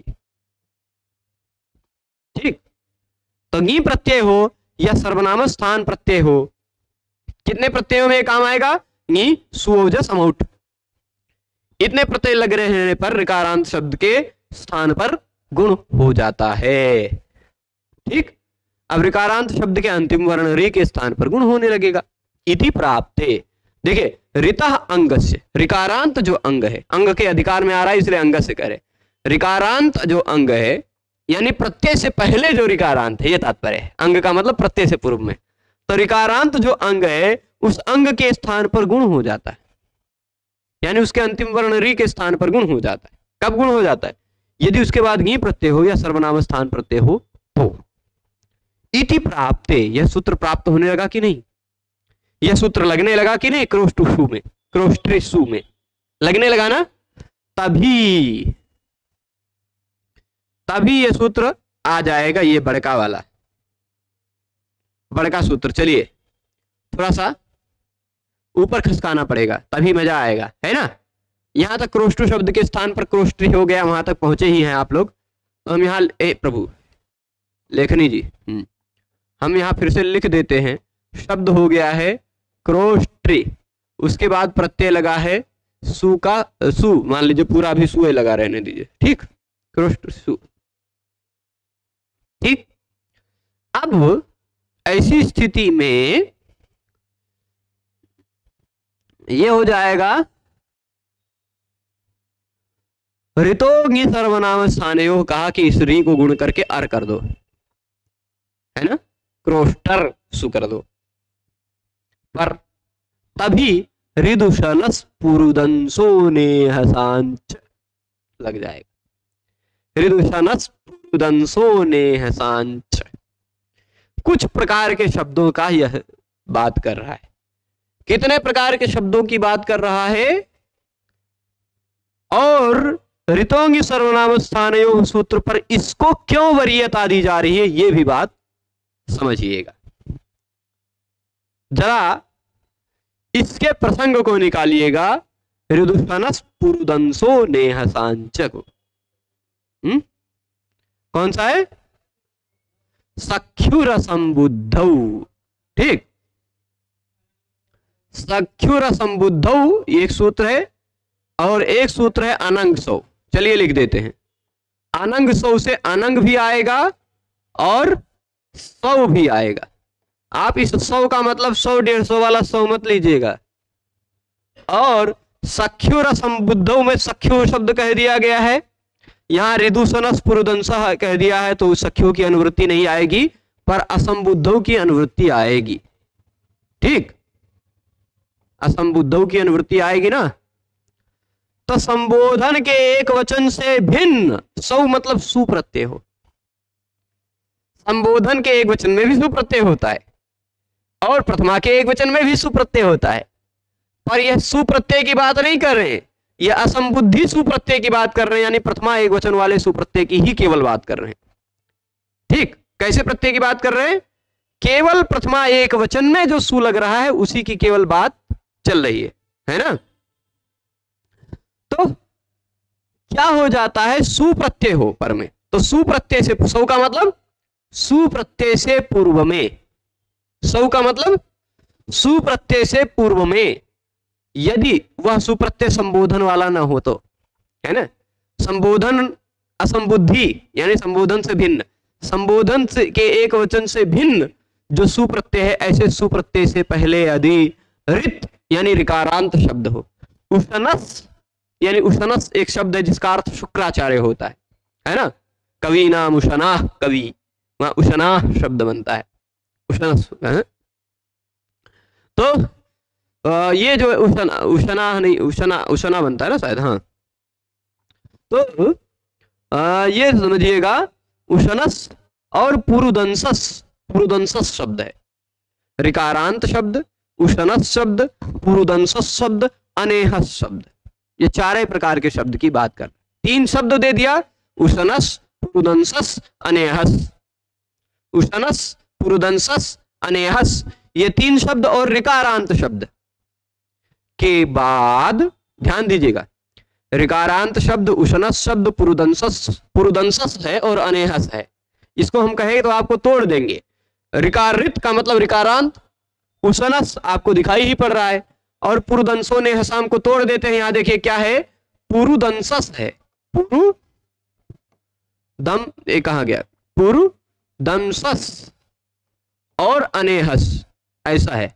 ठीक, तो गी प्रत्यय हो या सर्वनाम स्थान प्रत्यय हो, कितने प्रत्ययों में काम आएगा? गी सुओजस अमौठ। इतने प्रत्यय लग रहने पर ऋकारांत शब्द के स्थान पर गुण हो जाता है। ठीक, अब ऋकारांत शब्द के अंतिम वर्ण रे के स्थान पर गुण होने लगेगा। इति प्राप्ते, देखिए ऋतः अंग से, ऋकारांत जो अंग है, अंग के अधिकार में आ रहा है इसलिए अंग से करे। ऋकारांत जो अंग है यानी प्रत्यय से पहले जो ऋकारांत है, ये तात्पर्य है। अंग का मतलब प्रत्यय से पूर्व में, तो ऋकारांत जो अंग है उस अंग के स्थान पर गुण हो जाता है, यानी उसके अंतिम वर्ण री के स्थान पर गुण हो जाता है। कब गुण हो जाता है? यदि उसके बाद गी प्रत्यय हो या सर्वनाम स्थान प्रत्यय हो तो। इति प्राप्ते, यह सूत्र प्राप्त होने लगा कि नहीं? यह सूत्र लगने लगा कि नहीं? क्रोष्टुषु में, क्रोष्टिसु में लगने लगा ना, तभी तभी यह सूत्र आ जाएगा, ये बड़का वाला बड़का सूत्र। चलिए थोड़ा सा ऊपर खसकाना पड़ेगा तभी मजा आएगा, है ना? यहां तक क्रोष्टु शब्द के स्थान पर क्रोष्टि हो गया, वहां तक पहुंचे ही हैं आप लोग। तो हम यहाँ ए प्रभु लेखनी जी, हम यहाँ फिर से लिख देते हैं। शब्द हो गया है क्रोष्टि, उसके बाद प्रत्यय लगा है सु का, सु मान लीजिए पूरा भी सु लगा रहने दीजिए। ठीक, क्रोष्ट सु। ठीक, अब ऐसी स्थिति में ये हो जाएगा ऋतोगी सर्वनाम स्थानयो, कहा कि इस री को गुण करके अर कर दो, है ना? क्रोष्टर सु कर दो, पर तभी ऋदुषनस पुरुदंसो नेहसांच लग जाएगा। ऋदुषनस पुरुदंसो नेहसांच कुछ प्रकार के शब्दों का यह बात कर रहा है। कितने प्रकार के शब्दों की बात कर रहा है? और ऋतोंगी सर्वनाम स्थानयो सूत्र पर इसको क्यों वरीयता दी जा रही है, यह भी बात समझिएगा। जरा इसके प्रसंग को निकालिएगा, ऋदुषनस पुरुदंसो नेहसांच को। हम्म कौन सा है? सख्युर संबुद्धौ। ठीक, सख्युर संबुद्धौ एक सूत्र है और एक सूत्र है अनंग सौ। चलिए लिख देते हैं। अनंग सौ से अनंग भी आएगा और सौ भी आएगा। आप इस सौ का मतलब सौ डेढ़ सौ वाला सौ मत लीजिएगा। और सख्यो रसंबुद्धौ में सख्यो शब्द कह दिया गया है, यहाँ ऋदुसनस पुरुदंसः कह दिया है, तो सख्यो की अनुवृत्ति नहीं आएगी, पर असंबुद्धौ की अनुवृत्ति आएगी। ठीक, असंबुद्धौ की अनुवृत्ति आएगी ना। तो संबोधन के एक वचन से भिन्न, सौ मतलब सुप्रत्यय हो, संबोधन के एक वचन में भी सुप्रत्यय होता है और प्रथमा के एक वचन में भी सुप्रत्यय होता है, पर यह सुप्रत्यय की बात नहीं कर रहे हैं, यह असंबुद्धि सुप्रत्यय की बात कर रहे हैं, यानी प्रथमा एक वचन वाले सुप्रत्यय की ही केवल बात कर रहे हैं। ठीक, कैसे प्रत्यय की बात कर रहे हैं? केवल प्रथमा एक वचन में जो सु लग रहा है उसी की केवल बात चल रही है, है ना। तो क्या हो जाता है, सुप्रत्यय हो पर में, तो सुप्रत्यय से, सौ का मतलब सुप्रत्यय से पूर्व में, सौ का मतलब सुप्रत्यय से पूर्व में, यदि वह सुप्रत्यय संबोधन वाला ना हो तो, है ना। संबोधन असंबुद्धि यानी संबोधन से भिन्न, संबोधन से के एक वचन से भिन्न जो सुप्रत्यय है, ऐसे सुप्रत्यय से पहले यदि रित यानी ऋकारांत शब्द हो, उष्णस यानी उष्णस एक शब्द है जिसका अर्थ शुक्राचार्य होता है, है ना। कवि नाम उष्णाह, कवि, वहां उष्णाह शब्द बनता है, उष्णस है? तो आ, ये जो उष्णा उष्णा नहीं उष्णा उष्णा बनता है ना शायद, हाँ। तो आ, ये समझिएगा उष्णस और पुरुदंसस, पुरुदंसस शब्द है, ऋकारांत शब्द, उष्णस शब्द, पुरुदंसस शब्द, अनेहस शब्द, ये चारे प्रकार के शब्द की बात कर, तीन शब्द दे दिया, उष्णस, पुरुदंसस, अनेहस, उष्णस, पुरुदंसस, अनेहस, ये तीन शब्द और ऋकारांत शब्द के बाद ध्यान दीजिएगा, ऋकारांत शब्द, उष्णस शब्द, पुरुदंसस, पुरुदंसस है और अनेहस है, इसको हम कहें तो आपको तोड़ देंगे। ऋकारित का मतलब ऋकारांत, उष्णस आपको दिखाई ही पड़ रहा है, और पुरुदंसों ने हसाम को तोड़ देते हैं। यहां देखिए क्या है, पुरुदंसस है, पुरु दम, ये कहा गया पुरुदंसस और अनेहस, ऐसा है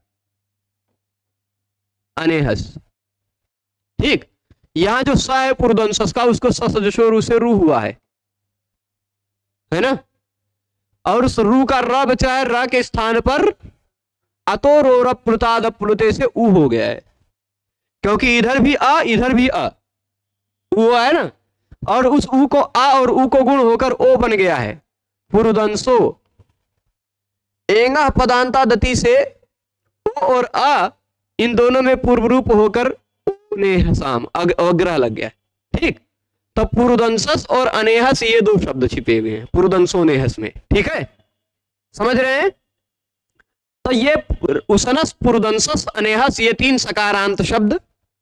अनेहस। ठीक, यहां जो स है पुरुदंसस का, उसको सजशोरु से रू हुआ है, है ना, और उस रू का र बचा है, र के स्थान पर अतो रो रप प्लुताद प्लुते से ऊ हो गया है, क्योंकि इधर भी आ इधर भी आ, ऊ है ना, और उस ऊ को आ और ऊ को गुण होकर ओ बन गया है, पुरुदंसो। एंगा पदांता दति से ओ और आ इन दोनों में पूर्व रूप होकर ने हसाम अग्रह लग गया। ठीक, तब पुरुदंसस और अनेहस ये दो शब्द छिपे हुए हैं पुरुदंसो नेहस में। ठीक है, समझ रहे हैं। तो ये उष्णस, पुरुदंसस, अनेहस ये तीन सकारांत शब्द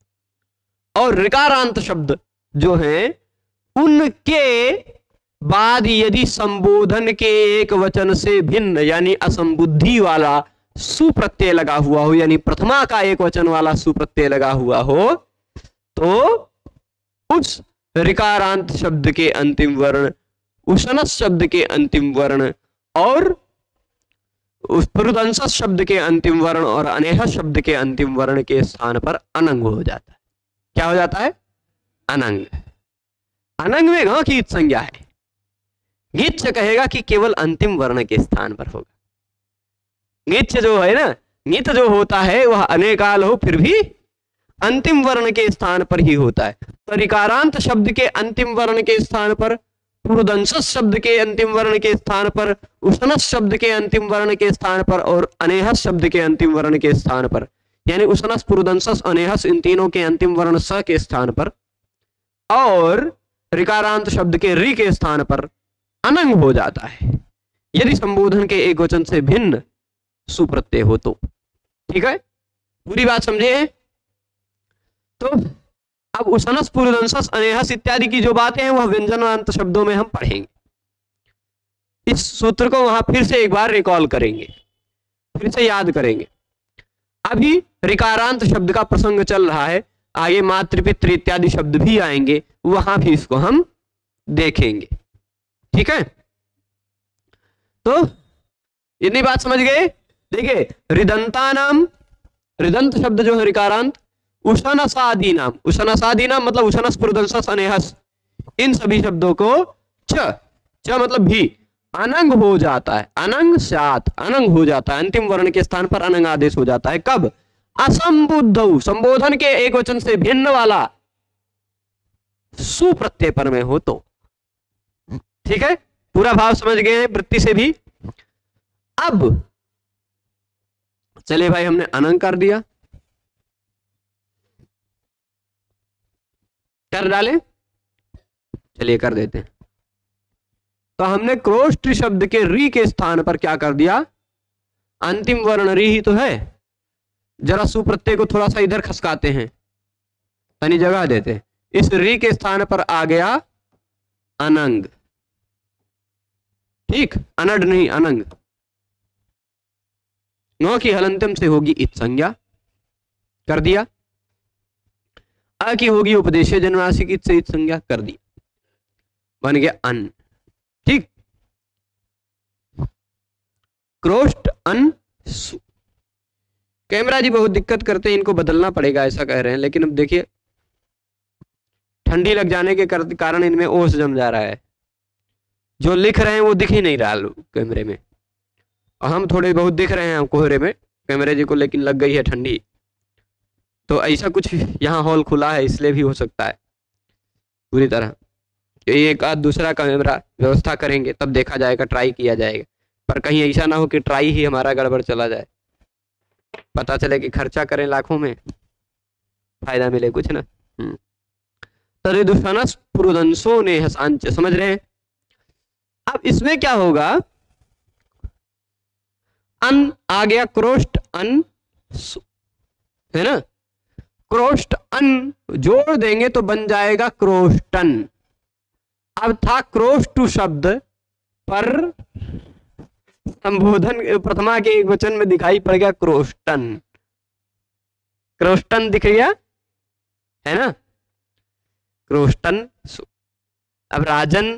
और ऋकारांत शब्द जो हैं, उनके बाद यदि संबोधन के एक वचन से भिन्न यानी असंबुद्धि वाला सुप्रत्यय लगा हुआ हो, यानी प्रथमा का एक वचन वाला सुप्रत्यय लगा हुआ हो, तो उस ऋकारांत शब्द के अंतिम वर्ण, उष्णस शब्द के अंतिम वर्ण और उस पुरुदंसस शब्द के अंतिम वर्ण और अनेहस शब्द के अंतिम वर्ण के स्थान पर अनंग हो जाता है। क्या हो जाता है? अनंग। अनंग में घ की संज्ञा है, गीच कहेगा कि केवल अंतिम वर्ण के स्थान पर होगा। गीच जो है ना, गीत जो होता है वह अनेकाल हो फिर भी अंतिम वर्ण के स्थान पर ही होता है। तो ऋकारांत शब्द के अंतिम वर्ण के स्थान पर, पुरुदंसस शब्द के अंतिम वर्ण के स्थान पर, उष्णस शब्द के अंतिम वर्ण के स्थान पर और अनेहस शब्द के अंतिम वर्ण के स्थान पर, यानी उष्णस, पुरुदंसस, अनेहस इन तीनों के अंतिम वर्ण स के स्थान पर और ऋकारांत शब्द के रि के स्थान पर अनंग हो जाता है यदि संबोधन के एक वचन से भिन्न सुप्रत्यय हो तो। ठीक है, पूरी बात समझे। तो अब उष्णस, पुरुदंसस, अनेहस इत्यादि की जो बातें हैं वह व्यंजनांत शब्दों में हम पढ़ेंगे। इस सूत्र को वहां फिर से एक बार रिकॉल करेंगे, फिर से याद करेंगे। अभी ऋकारांत शब्द का प्रसंग चल रहा है, आगे मातृ पितृ इत्यादि शब्द भी आएंगे, वहां भी इसको हम देखेंगे। ठीक है, तो इतनी बात समझ गए। देखिए रिदंता नाम, रिदंत शब्द जो है ऋकारांत, उषनसादि नाम, उषनसादि नाम मतलब उषनस पुरुदंसस अनेहस, इन सभी शब्दों को च च मतलब भी अनंग हो जाता है, अनंग सात अनंग हो जाता है, अंतिम वर्ण के स्थान पर अनंग आदेश हो जाता है। कब? असंबुद्ध, संबोधन के एक वचन से भिन्न वाला सुप्रत्यय पर में हो तो। ठीक है, पूरा भाव समझ गए हैं वृत्ति से भी। अब चलिए भाई, हमने अनंग कर दिया, कर डाले, चलिए कर देते हैं। तो हमने क्रोष्ट शब्द के री के स्थान पर क्या कर दिया? अंतिम वर्ण री ही तो है, जरा सुप्रत्यय को थोड़ा सा इधर खसकाते हैं, यानी जगह देते हैं, इस री के स्थान पर आ गया अनंग। ठीक, अनड नहीं अनंग। नौ की हलंतम से होगी इत संज्ञा, कर दिया। अ की होगी उपदेशे जन्मनासिक इत से इत संज्ञा, कर दिया, बन गया अन। ठीक, क्रोष्ट अन सु। कैमरा जी बहुत दिक्कत करते हैं, इनको बदलना पड़ेगा ऐसा कह रहे हैं, लेकिन अब देखिए ठंडी लग जाने के कारण इनमें ओस जम जा रहा है, जो लिख रहे हैं वो दिख ही नहीं रहा कैमरे में, और हम थोड़े बहुत दिख रहे हैं कोहरे में कैमरे जी को, लेकिन लग गई है ठंडी। तो ऐसा कुछ यहाँ हॉल खुला है इसलिए भी हो सकता है पूरी तरह। एक आध दूसरा कैमरा व्यवस्था करेंगे तब देखा जाएगा, ट्राई किया जाएगा, पर कहीं ऐसा ना हो कि ट्राई ही हमारा गड़बड़ चला जाए, पता चले कि खर्चा करें लाखों में, फायदा मिले कुछ ना। तरिदुषणस पुरुदंसो ने हसांच, समझ रहे हैं? अब इसमें क्या होगा? अन आ गया, क्रोष्ट अन सु, है ना? क्रोष्ट अन जोड़ देंगे तो बन जाएगा क्रोष्टन। अब था क्रोष्टु शब्द पर संबोधन प्रथमा के एक वचन में दिखाई पड़ गया क्रोष्टन, क्रोष्टन दिख गया, है ना? क्रोष्टन सु। अब राजन,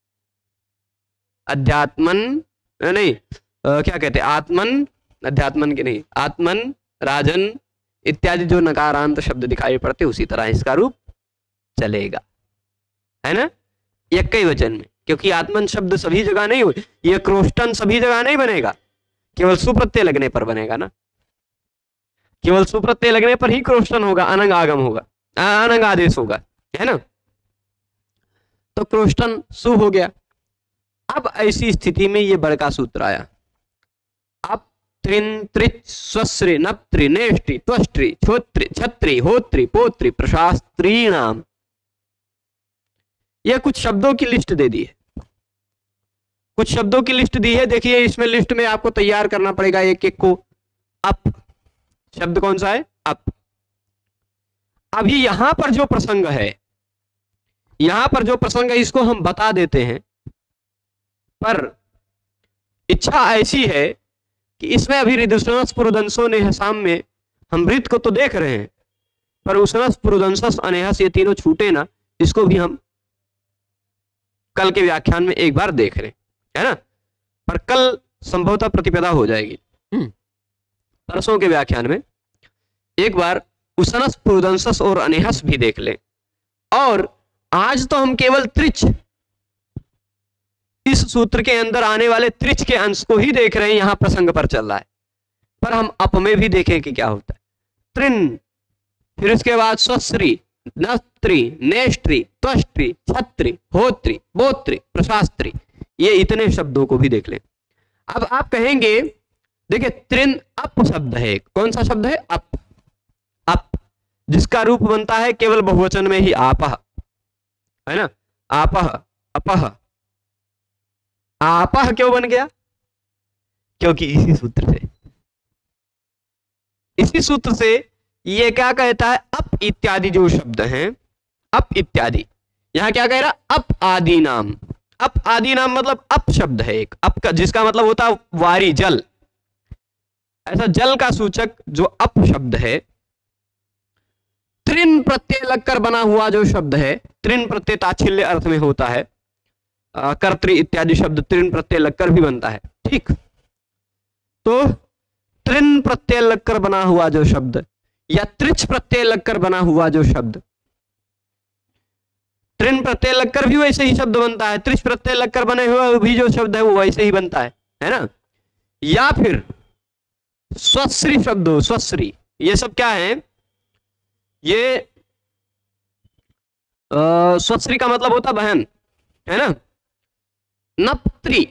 अध्यात्मन नहीं आ, क्या कहते हैं, आत्मन, अध्यात्मन के नहीं, आत्मन, राजन इत्यादि जो नकारांत शब्द दिखाई पड़ते उसी तरह इसका रूप चलेगा, है ना? एक ही वचन में, क्योंकि आत्मन शब्द सभी जगह नहीं हो, ये क्रोष्टन सभी जगह नहीं बनेगा, केवल सुप्रत्यय लगने पर बनेगा ना, केवल सुप्रत्यय लगने पर ही क्रोष्टन होगा, अनंग आगम होगा, अनंग आदेश होगा, है ना? तो क्रोष्टन सु हो गया। अब ऐसी स्थिति में ये बड़का सूत्र आया, अब त्रिन त्रिच स्वश्री नप्त्री नेष्टि त्वष्ट्री छोत्री छत्री होत्री पोत्री प्रशास्त्री नाम, यह कुछ शब्दों की लिस्ट दे दी है, कुछ शब्दों की लिस्ट दी है। देखिए इसमें लिस्ट में आपको तैयार करना पड़ेगा एक एक को। अप शब्द कौन सा है? अप। अभी यहां पर जो प्रसंग है, यहां पर जो प्रसंग है इसको हम बता देते हैं, पर इच्छा ऐसी है कि इसमें अभी रिदुषणस पुरुदंसो नेहसाम में हम वृत्त को तो देख रहे हैं, पर उषणस पुरुदंसस अनेहस ये तीनों छूटे ना, इसको भी हम कल के व्याख्यान में एक बार देख रहे हैं, है ना? पर कल संभवतः प्रतिपदा हो जाएगी, परसों के व्याख्यान में एक बार उषणस पुरुदंसस और अनेहस भी देख लें। और आज तो हम केवल त्रिच, इस सूत्र के अंदर आने वाले त्रिच के अंश को ही देख रहे हैं, यहां प्रसंग पर चल रहा है, पर हम अप में भी देखें कि क्या होता है। त्रिन, फिर उसके बाद स्वश्री, नस्त्री, नेष्ट्री, त्वष्ट्री, छत्री, होत्री, बोत्री, प्रशास्त्री, ये इतने शब्दों को भी देख लें। अब आप कहेंगे, देखिए त्रिन अप शब्द है, कौन सा शब्द है? अप। अप जिसका रूप बनता है केवल बहुवचन में ही आपह, है ना? आपह, अपह। आपह क्यों बन गया? क्योंकि इसी सूत्र से, इसी सूत्र से ये क्या कहता है? अप इत्यादि जो शब्द हैं, अप इत्यादि, यहां क्या कह रहा? अप आदि नाम। अप आदि नाम मतलब अप शब्द है एक, अप का जिसका मतलब होता है वारी, जल। ऐसा जल का सूचक जो अप शब्द है, त्रिन प्रत्यय लगकर बना हुआ जो शब्द है, त्रिन प्रत्यय ताच्छिल्य अर्थ में होता है, कर्तृ इत्यादि शब्द त्रिन प्रत्यय लगकर भी बनता है, ठीक? तो त्रिन प्रत्यय लगकर बना हुआ जो शब्द या त्रिच प्रत्यय लगकर बना हुआ जो शब्द, त्रिन प्रत्यय लगकर भी वैसे ही शब्द बनता है, त्रिच प्रत्यय लगकर बने हुए भी जो शब्द है वो वैसे ही बनता है, है ना। या फिर स्वश्री शब्द हो, स्वश्री, ये सब क्या है, ये स्वश्री का मतलब होता बहन, है ना। नप्त्री,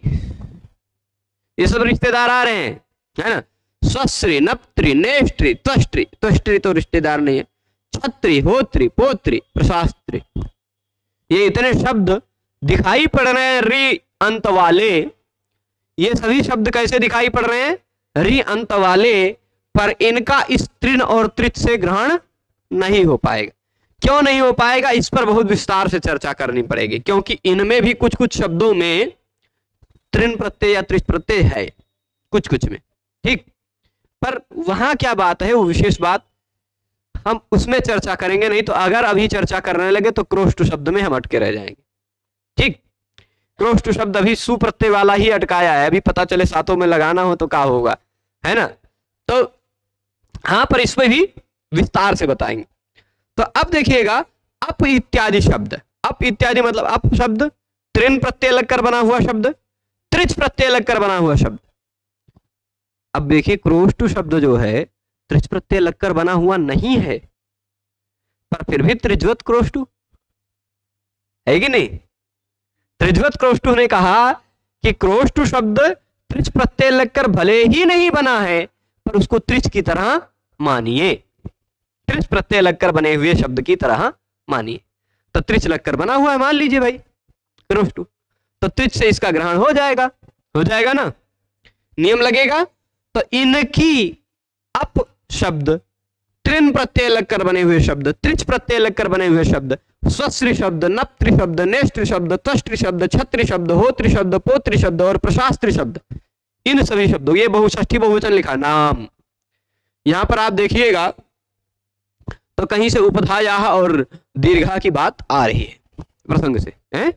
ये सब रिश्तेदार आ रहे हैं, है ना। स्वश्री, नप्त्री, नेष्ट्री, त्वष्ट्री, त्वष्ट्री तो रिश्तेदार नहीं है, छत्री, होत्री, पोत्री, प्रशास्त्री, ये इतने शब्द दिखाई पड़ रहे हैं री अंत वाले। ये सभी शब्द कैसे दिखाई पड़ रहे हैं, री अंत वाले, पर इनका इस त्रिन और त्रिच से ग्रहण नहीं हो पाएगा। क्यों नहीं हो पाएगा, इस पर बहुत विस्तार से चर्चा करनी पड़ेगी, क्योंकि इनमें भी कुछ कुछ शब्दों में त्रिन प्रत्यय या त्रिच प्रत्यय है, कुछ कुछ में, ठीक। पर वहां क्या बात है, वो विशेष बात हम उसमें चर्चा करेंगे, नहीं तो अगर अभी चर्चा करने लगे तो क्रोष्ट शब्द में हम अटके रह जाएंगे, ठीक। क्रोष्ट शब्द अभी सुप्रत्यय वाला ही अटकाया है, अभी पता चले सातों में लगाना हो तो क्या होगा, है ना। तो हाँ, पर इसमें भी विस्तार से बताएंगे। तो अब देखिएगा, अप इत्यादि शब्द, अप इत्यादि मतलब अप शब्द, त्रिन प्रत्यय लगकर बना हुआ शब्द, त्रिच प्रत्यय लगकर बना हुआ शब्द। अब देखिए, क्रोष्ट शब्द जो है त्रिच प्रत्यय लगकर बना हुआ नहीं है, पर फिर भी त्रिज्वत क्रोष्टु है कि नहीं। त्रिज्वत क्रोष्टु ने कहा कि क्रोष्टु शब्द त्रिच प्रत्यय लगकर भले ही नहीं बना है, पर उसको त्रिच की तरह मानिए, त्रिच प्रत्यय लगकर बने हुए शब्द की तरह मानिए। तो त्रिच लगकर बना हुआ है, मान लीजिए भाई क्रोष्टु, तो त्रिच से इसका ग्रहण हो जाएगा, हो जाएगा ना, नियम लगेगा। तो इनकी अप शब्द, त्रिन प्रत्यय लगकर बने हुए शब्द, त्रिच प्रत्यय लगकर बने हुए शब्द, स्वश्री शब्द, नप्त्री शब्द, नेष्ट्री शब्द, त्वष्ट्री शब्द, छत्री शब्द, होत्री शब्द, पोत्री शब्द और प्रशास्त्री शब्द, इन सभी शब्दों, ये बहुषष्ठी बहुवचन लिखा नाम, यहां पर आप देखिएगा तो कहीं से उपधाया और दीर्घा की बात आ रही है प्रसंग से, हैं?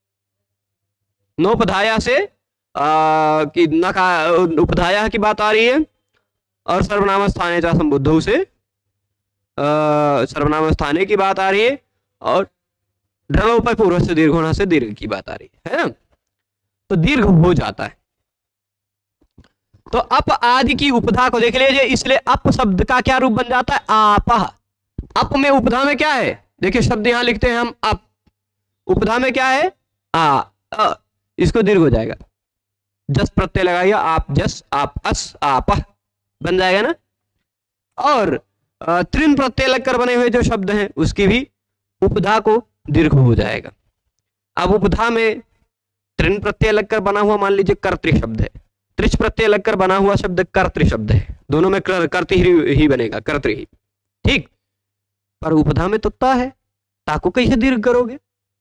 नोपधाया से आ, कि नका उपधाया की बात आ रही है, और सर्वनाम स्थाने चा संबुद्धौ से सर्वनाम स्थाने की बात आ रही है, और ढलोपय पूर्व से दीर्घ होना से दीर्घ की बात आ रही है, है ना। तो दीर्घ हो जाता है। तो अप आदि की उपधा को देख लीजिए, इसलिए अप शब्द का क्या रूप बन जाता है, आपह। अप में उपधा में क्या है, देखिए शब्द यहां लिखते हैं हम अप, उपधा में क्या है, आ, आ, इसको दीर्घ हो जाएगा, जस प्रत्यय लगाइए, आप जस, आप अस, आपह बन जाएगा ना। और त्रिन प्रत्यय लगकर बने हुए जो शब्द हैं उसकी भी उपधा को दीर्घ हो जाएगा। अब उपधा में त्रिन प्रत्यय लगकर बना हुआ मान लीजिए कर्तृ शब्द है, त्रिच प्रत्यय लगकर बना हुआ शब्द कर्तृ शब्द है, दोनों में कर्तृ ही, ही बनेगा, कर्तृ ही, ठीक। पर उपधा में तो ता है, ता को कैसे दीर्घ करोगे,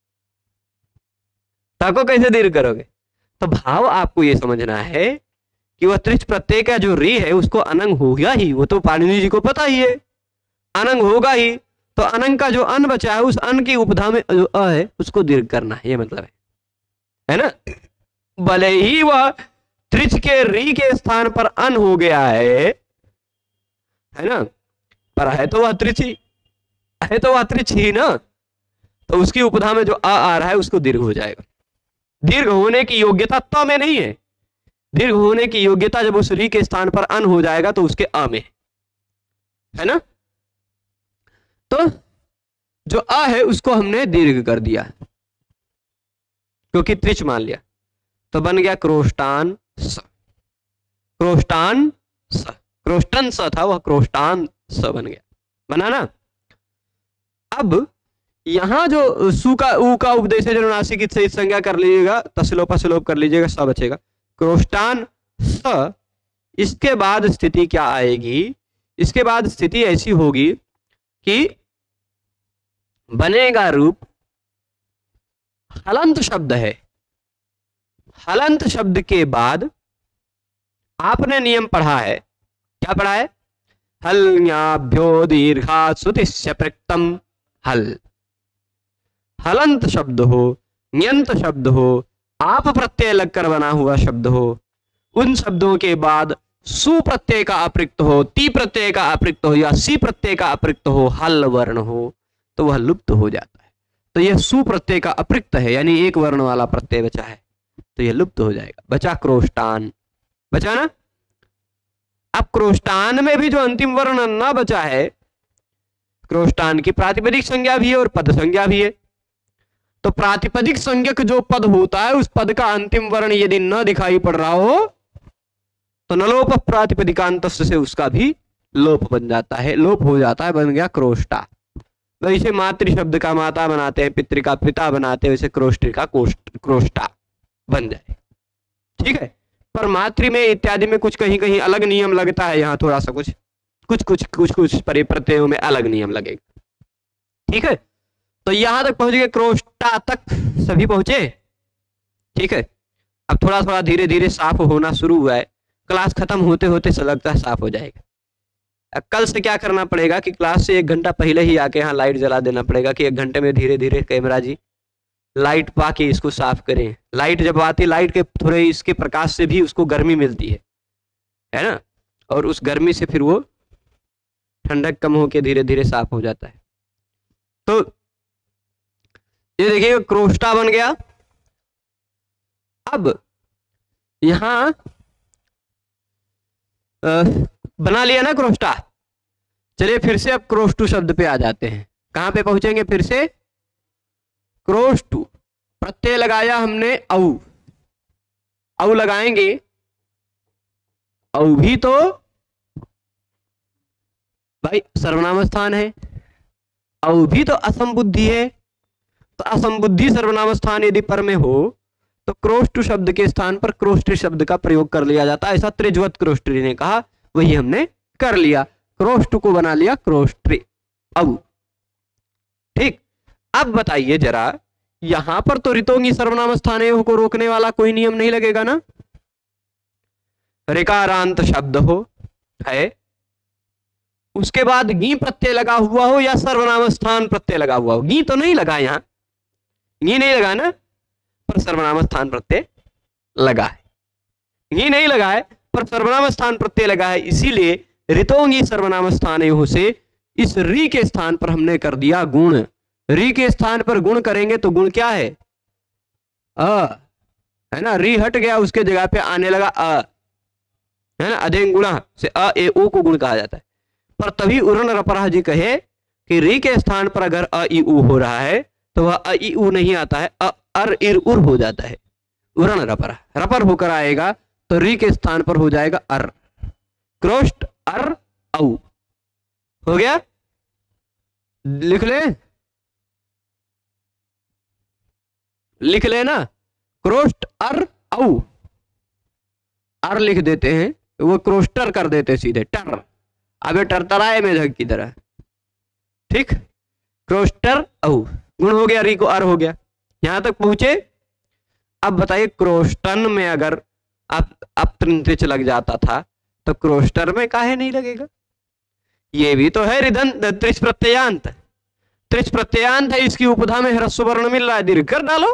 ता को कैसे दीर्घ करोगे। तो भाव आपको ये समझना है कि वह त्रिच प्रत्यय का जो री है उसको अनंग होगा ही, वो तो पाणिनि जी को पता ही है, अनंग होगा ही। तो अनंग का जो अन बचा है, उस अन की उपधा में जो अ है उसको दीर्घ करना है, ये मतलब है, है ना। भले ही वह त्रिच के री के स्थान पर अन हो गया है, है ना, पर है तो वह त्रिच ही, है तो वह त्रिच ही ना। तो उसकी उपधा में जो अ आ रहा है उसको दीर्घ हो जाएगा। दीर्घ होने की योग्यता त में नहीं है, दीर्घ होने की योग्यता जब उस री के स्थान पर अन हो जाएगा तो उसके अ में, है ना। तो जो अ है उसको हमने दीर्घ कर दिया क्योंकि त्रिच मान लिया, तो बन गया क्रोष्टान स, क्रोष्टान स, क्रोष्टन स था वह क्रोष्टान स बन गया, बना ना। अब यहां जो सु का उ का उपदेश है जो नासिक से संज्ञा कर लीजिएगा, तसलोप असलोप कर लीजिएगा, स बचेगा, क्रोष्टान स। इसके बाद स्थिति क्या आएगी, इसके बाद स्थिति ऐसी होगी कि बनेगा रूप, हलंत शब्द है, हलंत शब्द के बाद आपने नियम पढ़ा है, क्या पढ़ा है, हल्न्याभ्यो दीर्घा सुतिस्य प्रक्तम हल। हलंत शब्द हो, न्यंत शब्द हो, आप प्रत्यय लगकर बना हुआ शब्द हो, उन शब्दों के बाद सु प्रत्यय का अप्रयुक्त हो, ती प्रत्यय का अप्रयुक्त हो या सी प्रत्यय का अप्रयुक्त हो, हल वर्ण हो, तो वह लुप्त हो जाता है। तो यह सु प्रत्यय का अप्रयुक्त है, यानी एक वर्ण वाला प्रत्यय बचा है, तो यह लुप्त हो जाएगा। बचा क्रोष्टान, बचा ना। अब क्रोष्टान में भी जो अंतिम वर्ण न बचा है, क्रोष्टान की प्रातिपदिक संज्ञा भी है और पद संज्ञा भी है। तो प्रातिपदिक संज्ञक जो पद होता है, उस पद का अंतिम वर्ण यदि न दिखाई पड़ रहा हो तो नलोप प्रातिपदिकांत से उसका भी लोप बन जाता है, लोप हो जाता है, बन गया क्रोष्टा। वैसे मातृ शब्द का माता बनाते हैं, पितृ का पिता बनाते हैं, वैसे क्रोष्ट का क्रोष्टा बन जाए। ठीक है। पर मातृ में इत्यादि में कुछ कहीं कहीं अलग नियम लगता है, यहाँ थोड़ा सा कुछ कुछ कुछ कुछ कुछ परिप्रत्ययों में अलग नियम लगेगा। ठीक है। तो यहां तक पहुंच गए, क्रोष्टा तक सभी पहुंचे। ठीक है। अब थोड़ा थोड़ा धीरे धीरे साफ होना शुरू हुआ है, क्लास खत्म होते होते लगता है साफ हो जाएगा। अब कल से क्या करना पड़ेगा कि क्लास से एक घंटा पहले ही आके यहाँ लाइट जला देना पड़ेगा कि एक घंटे में धीरे धीरे कैमरा जी लाइट पा के इसको साफ करें। लाइट जब आती, लाइट के थोड़े इसके प्रकाश से भी उसको गर्मी मिलती है, है ना, और उस गर्मी से फिर वो ठंडक कम होके धीरे धीरे साफ हो जाता है। तो ये देखिए क्रोष्टा बन गया। अब यहां बना लिया ना क्रोष्टा। चलिए फिर से अब क्रोष्टु शब्द पे आ जाते हैं। कहां पे पहुंचेंगे फिर से? क्रोष्टु प्रत्यय लगाया हमने औ, औ लगाएंगे, औ भी तो भाई सर्वनाम स्थान है, औ भी तो असंबुद्धि है। तो असंबुद्धि सर्वनाम स्थान यदि पर में हो तो क्रोष्टु शब्द के स्थान पर क्रोष्टि शब्द का प्रयोग कर लिया जाता है। ऐसा त्रिज्वत क्रोष्टि ने कहा, वही हमने कर लिया। क्रोष्टु को बना लिया क्रोष्टि औ। ठीक। अब बताइए जरा, यहां पर तो ऋतोंगी सर्वनाम स्थानयों को रोकने वाला कोई नियम नहीं लगेगा ना। ऋकारांत शब्द हो है, उसके बाद गी प्रत्यय लगा हुआ हो या सर्वनाम स्थान प्रत्यय लगा हुआ हो। गी तो नहीं लगा, यहां गी नहीं लगा ना, पर सर्वनाम स्थान प्रत्यय लगा है। गी नहीं लगा है पर सर्वनाम स्थान प्रत्यय लगा है, इसीलिए ऋतोंगी सर्वनाम स्थानयों से इस री के स्थान पर हमने कर दिया गुण। री के स्थान पर गुण करेंगे तो गुण क्या है? अ, है ना। री हट गया, उसके जगह पे आने लगा अ, है ना। अधेन गुणा से अ ए ओ को गुण कहा जाता है। पर तभी उरण रपराह जी कहे कि री के स्थान पर अगर अ ई उ हो रहा है तो वह अ ई उ नहीं आता है, अ अर इर उर हो जाता है। उरण रपरा रपर होकर आएगा तो री के स्थान पर हो जाएगा अर। क्रोष्ट अर औ हो गया। लिख ले, लिख लेना, क्रोष्ट अर औ। अर लिख देते हैं, वो क्रोस्टर कर देते सीधे टर। अब टरतराए में झग की तरह। ठीक। क्रोस्टर औ गुण हो गया, री को अर हो गया। यहां तक पहुंचे। अब बताइए क्रोस्टन में अगर अब अब त्रिच लग जाता था तो क्रोस्टर में काहे नहीं लगेगा? ये भी तो है रिदंत त्रिच प्रत्ययांत। त्रिच प्रत्ययांत है, इसकी उपधा में ह्रस्व वर्ण मिल रहा है, दीर्घ कर डालो।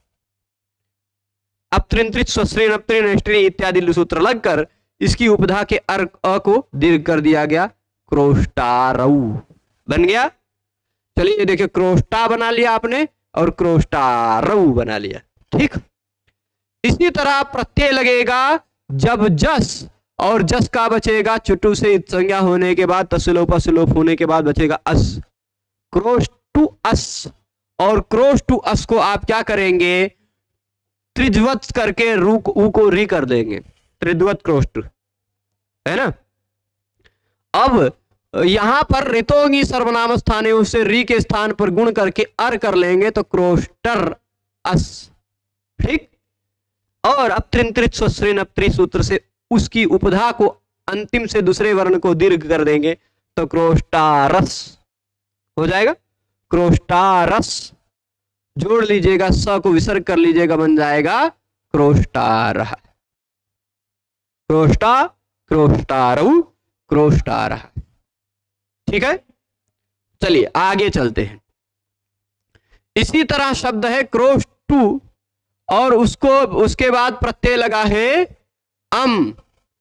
अब त्रिन त्रिच स्वश्रेण अपत्रिन अष्टि इत्यादि सूत्र लगकर इसकी उपधा के अर अ को दीर्घ कर दिया गया, क्रोष्टारऊ बन गया। चलिए देखिए, क्रोष्टा बना लिया आपने और क्रोष्टारऊ बना लिया। ठीक। इसी तरह प्रत्यय लगेगा जब जस, और जस का बचेगा चुटु से संज्ञा होने के बाद, तसलोप असलोप होने के बाद बचेगा अस। क्रोश टू अस, और क्रोश टू अस को आप क्या करेंगे? त्रिज्वत करके रू ऊ को री कर देंगे, त्रिज्वत क्रोष्ट, है ना। अब यहां पर ऋतोंगी सर्वनाम स्थानों से री के स्थान पर गुण करके अर कर लेंगे तो क्रोष्टर अस। ठीक। और अब त्रिंत्रित स्वश्रेण अपत्रि सूत्र से उसकी उपधा को अंतिम से दूसरे वर्ण को दीर्घ कर देंगे तो क्रोष्टारस हो जाएगा। क्रोष्टारस जोड़ लीजिएगा, स को विसर्ग कर लीजिएगा, बन जाएगा क्रोष्टारः। क्रोष्टा क्रोष्टारऊ क्रोष्टारः। ठीक है। चलिए आगे चलते हैं। इसी तरह शब्द है क्रोष्टु, और उसको उसके बाद प्रत्यय लगा है अम।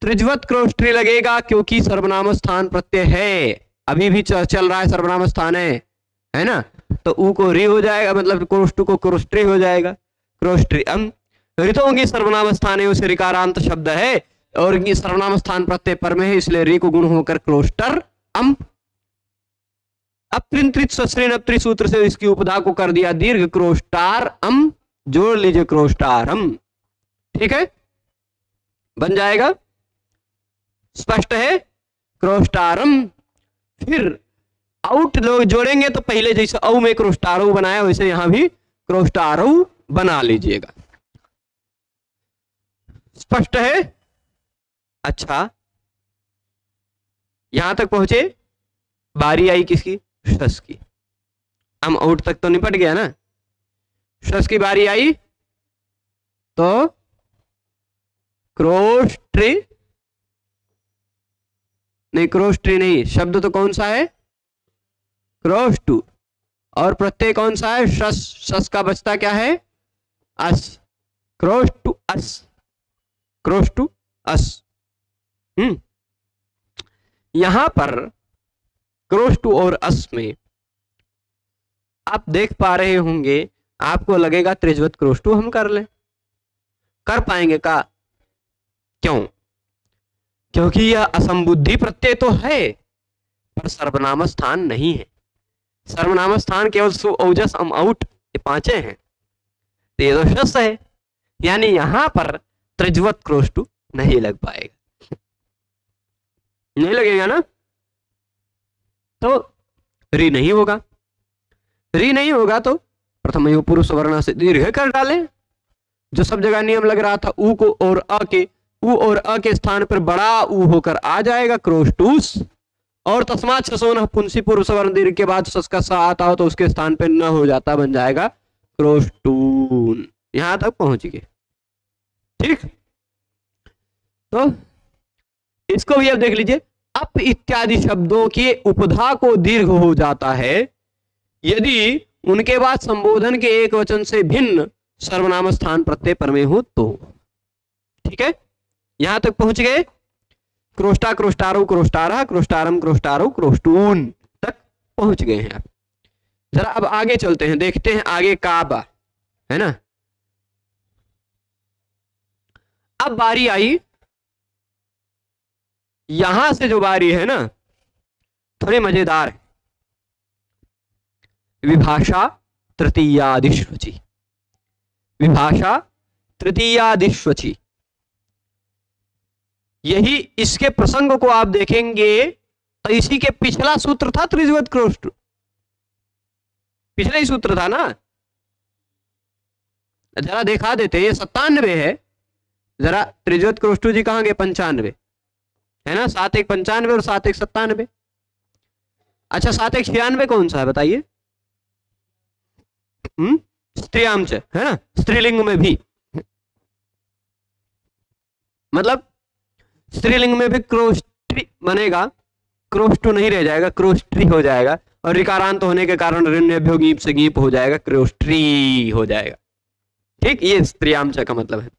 त्रिज्वत क्रोष्ठी लगेगा क्योंकि सर्वनाम स्थान प्रत्यय है, अभी भी चल रहा है, सर्वनाम स्थान है, है ना, तो ऊ को री हो जाएगा, मतलब क्रोष्टु को क्रोष्ट्री हो जाएगा, क्रोष्ट्री। अम ऋतों की सर्वनाम स्थान है, उसे ऋकारांत शब्द है और ये सर्वनाम स्थान प्रत्यय पर में है, इसलिए री को गुण होकर क्रोष्टर अम। अब त्रिंत्रित सस्त्रीन त्रिसूत्र से इसकी उपधा को कर दिया दीर्घ, क्रोष्टार अम, जोड़ लीजिए क्रोष्टारम, ठीक है, बन जाएगा, स्पष्ट है, क्रोष्टारम। फिर आउट लोग जोड़ेंगे तो पहले जैसे औ में क्रोष्टारो बनाया वैसे यहां भी क्रोष्टारो बना लीजिएगा, स्पष्ट है। अच्छा, यहां तक पहुंचे, बारी आई किसकी, शस की। हम आउट तक तो निपट गया ना, शस की बारी आई तो क्रोष्ट्री, नहीं क्रोष्ट्री नहीं, शब्द तो कौन सा है, क्रोष्टु, और प्रत्यय कौन सा है, शस, शस का बचता क्या है, अस, क्रोष्टु अस, क्रोष्टु अस। हम्म यहां पर क्रोष्टु और अस में आप देख पा रहे होंगे, आपको लगेगा त्रिज्वत क्रोष्टु हम कर लें, कर पाएंगे का, क्यों, क्योंकि यह असंबुद्धि प्रत्यय तो है पर सर्वनाम स्थान नहीं है, सर्वनाम स्थान केवल सु, औजस, अम, आउट, ये पांचे हैं, तो ये तो शस है, यानी यहां पर त्रिज्वत क्रोष्टु नहीं लग पाएगा, नहीं लगेगा ना, तो री नहीं होगा, री नहीं होगा तो प्रथम यो पुरुष वर्ण से दीर्घ कर डाले, जो सब जगह नियम लग रहा था, ऊ को और अ के, ऊ और अ के स्थान पर बड़ा ऊ होकर आ जाएगा क्रोष्टूस, और तस्मात् शसोन पुंसी पुरुष वर्ण दीर्घ के बाद सस का सा आता हो तो उसके स्थान पर न हो जाता, बन जाएगा क्रोष्टून। यहां तक पहुंच गए, ठीक, तो इसको भी अब देख लीजिए, अप इत्यादि शब्दों के उपधा को दीर्घ हो जाता है यदि उनके बाद संबोधन के एक वचन से भिन्न सर्वनाम स्थान प्रत्यय पर में हो तो, ठीक है, यहां तक पहुंच गए, क्रोष्टा, क्रोष्टारो, क्रोष्टारा, क्रोष्टारम, क्रोष्टारो, क्रोष्टून तक पहुंच गए हैं आप। जरा अब आगे चलते हैं, देखते हैं आगे काबा, है ना। अब बारी आई, यहां से जो बारी है ना थोड़ी मजेदार है, विभाषा तृतीयादिष्वचि, विभाषा तृतीयादिष्वचि, यही इसके प्रसंग को आप देखेंगे तो इसी के पिछला सूत्र था त्रिज्वत क्रोष्टु, पिछला ही सूत्र था ना, जरा दिखा देते, ये सत्तानवे है, जरा त्रिज्वत क्रोष्टु जी कहां गए, पंचानवे है ना, सात एक पंचानवे और सात एक सत्तानवे। अच्छा, सात एक छियानवे कौन सा है बताइए, हम्म स्त्रियांश है ना, स्त्रीलिंग में भी, मतलब स्त्रीलिंग में भी क्रोष्टी बनेगा, क्रोष्टु नहीं रह जाएगा, क्रोष्ट्री हो जाएगा, और रिकारांत होने के कारण ऋण्यभ्यो गीप से गीप हो जाएगा, क्रोष्ट्री हो जाएगा, ठीक, ये स्त्रियांश का मतलब है।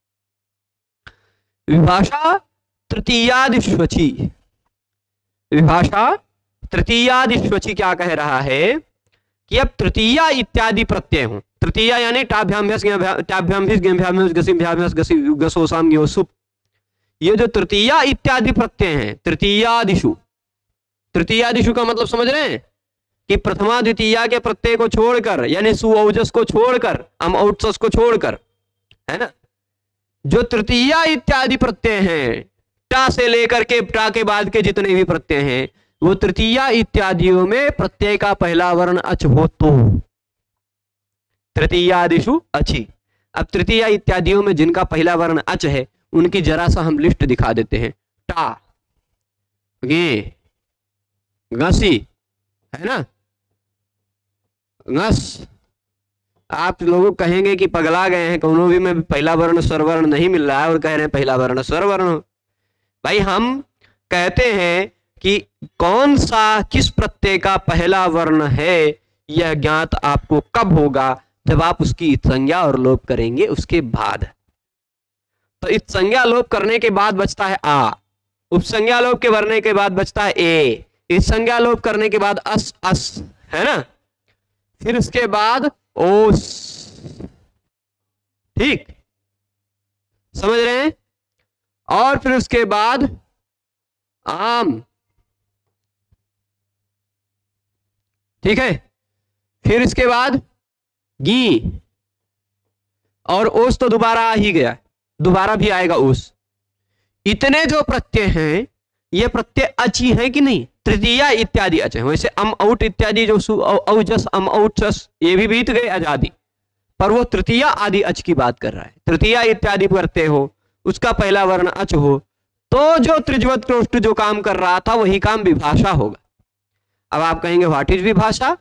विभाषा तृतीयादिष्वचि, विभाषा तृतीयादिष्वचि क्या कह रहा है कि अब तृतीया इत्यादि प्रत्यय हो, तृतीया यानी टाभ्याम्भ्यस टाभ्याम्भिस गेम्भ्याम्भिस गसिम्भ्याम्भ्यस गसि गसोसाम योसुप, ये जो तृतीया इत्यादि प्रत्यय हैं, तृतीयादिषु, तृतीयादिषु का मतलब समझ रहे हैं कि प्रथमा द्वितीया के प्रत्यय को छोड़कर, यानी सु औजस को छोड़कर, अम औत्सस को छोड़कर, है ना, जो तृतीया इत्यादि प्रत्यय हैं, टा से लेकर के टा के बाद के जितने भी प्रत्यय हैं, वो तृतीया इत्यादियों में प्रत्यय का पहला वर्ण अच हो तो तृतीयादिषु अचि। अब तृतीया इत्यादियों में जिनका पहला वर्ण अच है उनकी जरा सा हम लिस्ट दिखा देते हैं, टा, गे, गसी, है ना, गस। आप लोग कहेंगे कि पगला गए हैं, कोनो भी में पहला वर्ण स्वरवर्ण नहीं मिल रहा है और कह रहे हैं पहला वर्ण स्वरवर्ण। भाई हम कहते हैं कि कौन सा किस प्रत्यय का पहला वर्ण है यह ज्ञात आपको कब होगा, जब आप उसकी संज्ञा और लोप करेंगे उसके बाद। तो इस संज्ञा लोप करने के बाद बचता है आ, उपसंज्ञा लोप के भरने के बाद बचता है ए, इस संज्ञा लोप करने के बाद अस अस, है ना, फिर उसके बाद ओस, ठीक, समझ रहे हैं, और फिर उसके बाद आम, ठीक है, फिर इसके बाद गी, और ओस तो दोबारा आ ही गया, दोबारा भी आएगा ओस। इतने जो प्रत्यय हैं ये प्रत्यय अच ही है कि नहीं, तृतीया इत्यादि अच है। वैसे अम आउट इत्यादि जो सु औजस अम आउट चस ये भी बीत गए आजादी, पर वो तृतीया आदि अच की बात कर रहा है। तृतीया इत्यादि प्रत्यय हो, उसका पहला वर्ण अच हो, तो जो त्रिजवत क्रोष्ट जो काम कर रहा था वही काम विभाषा होगा। अब आप कहेंगे व्हाट इज विभाषा,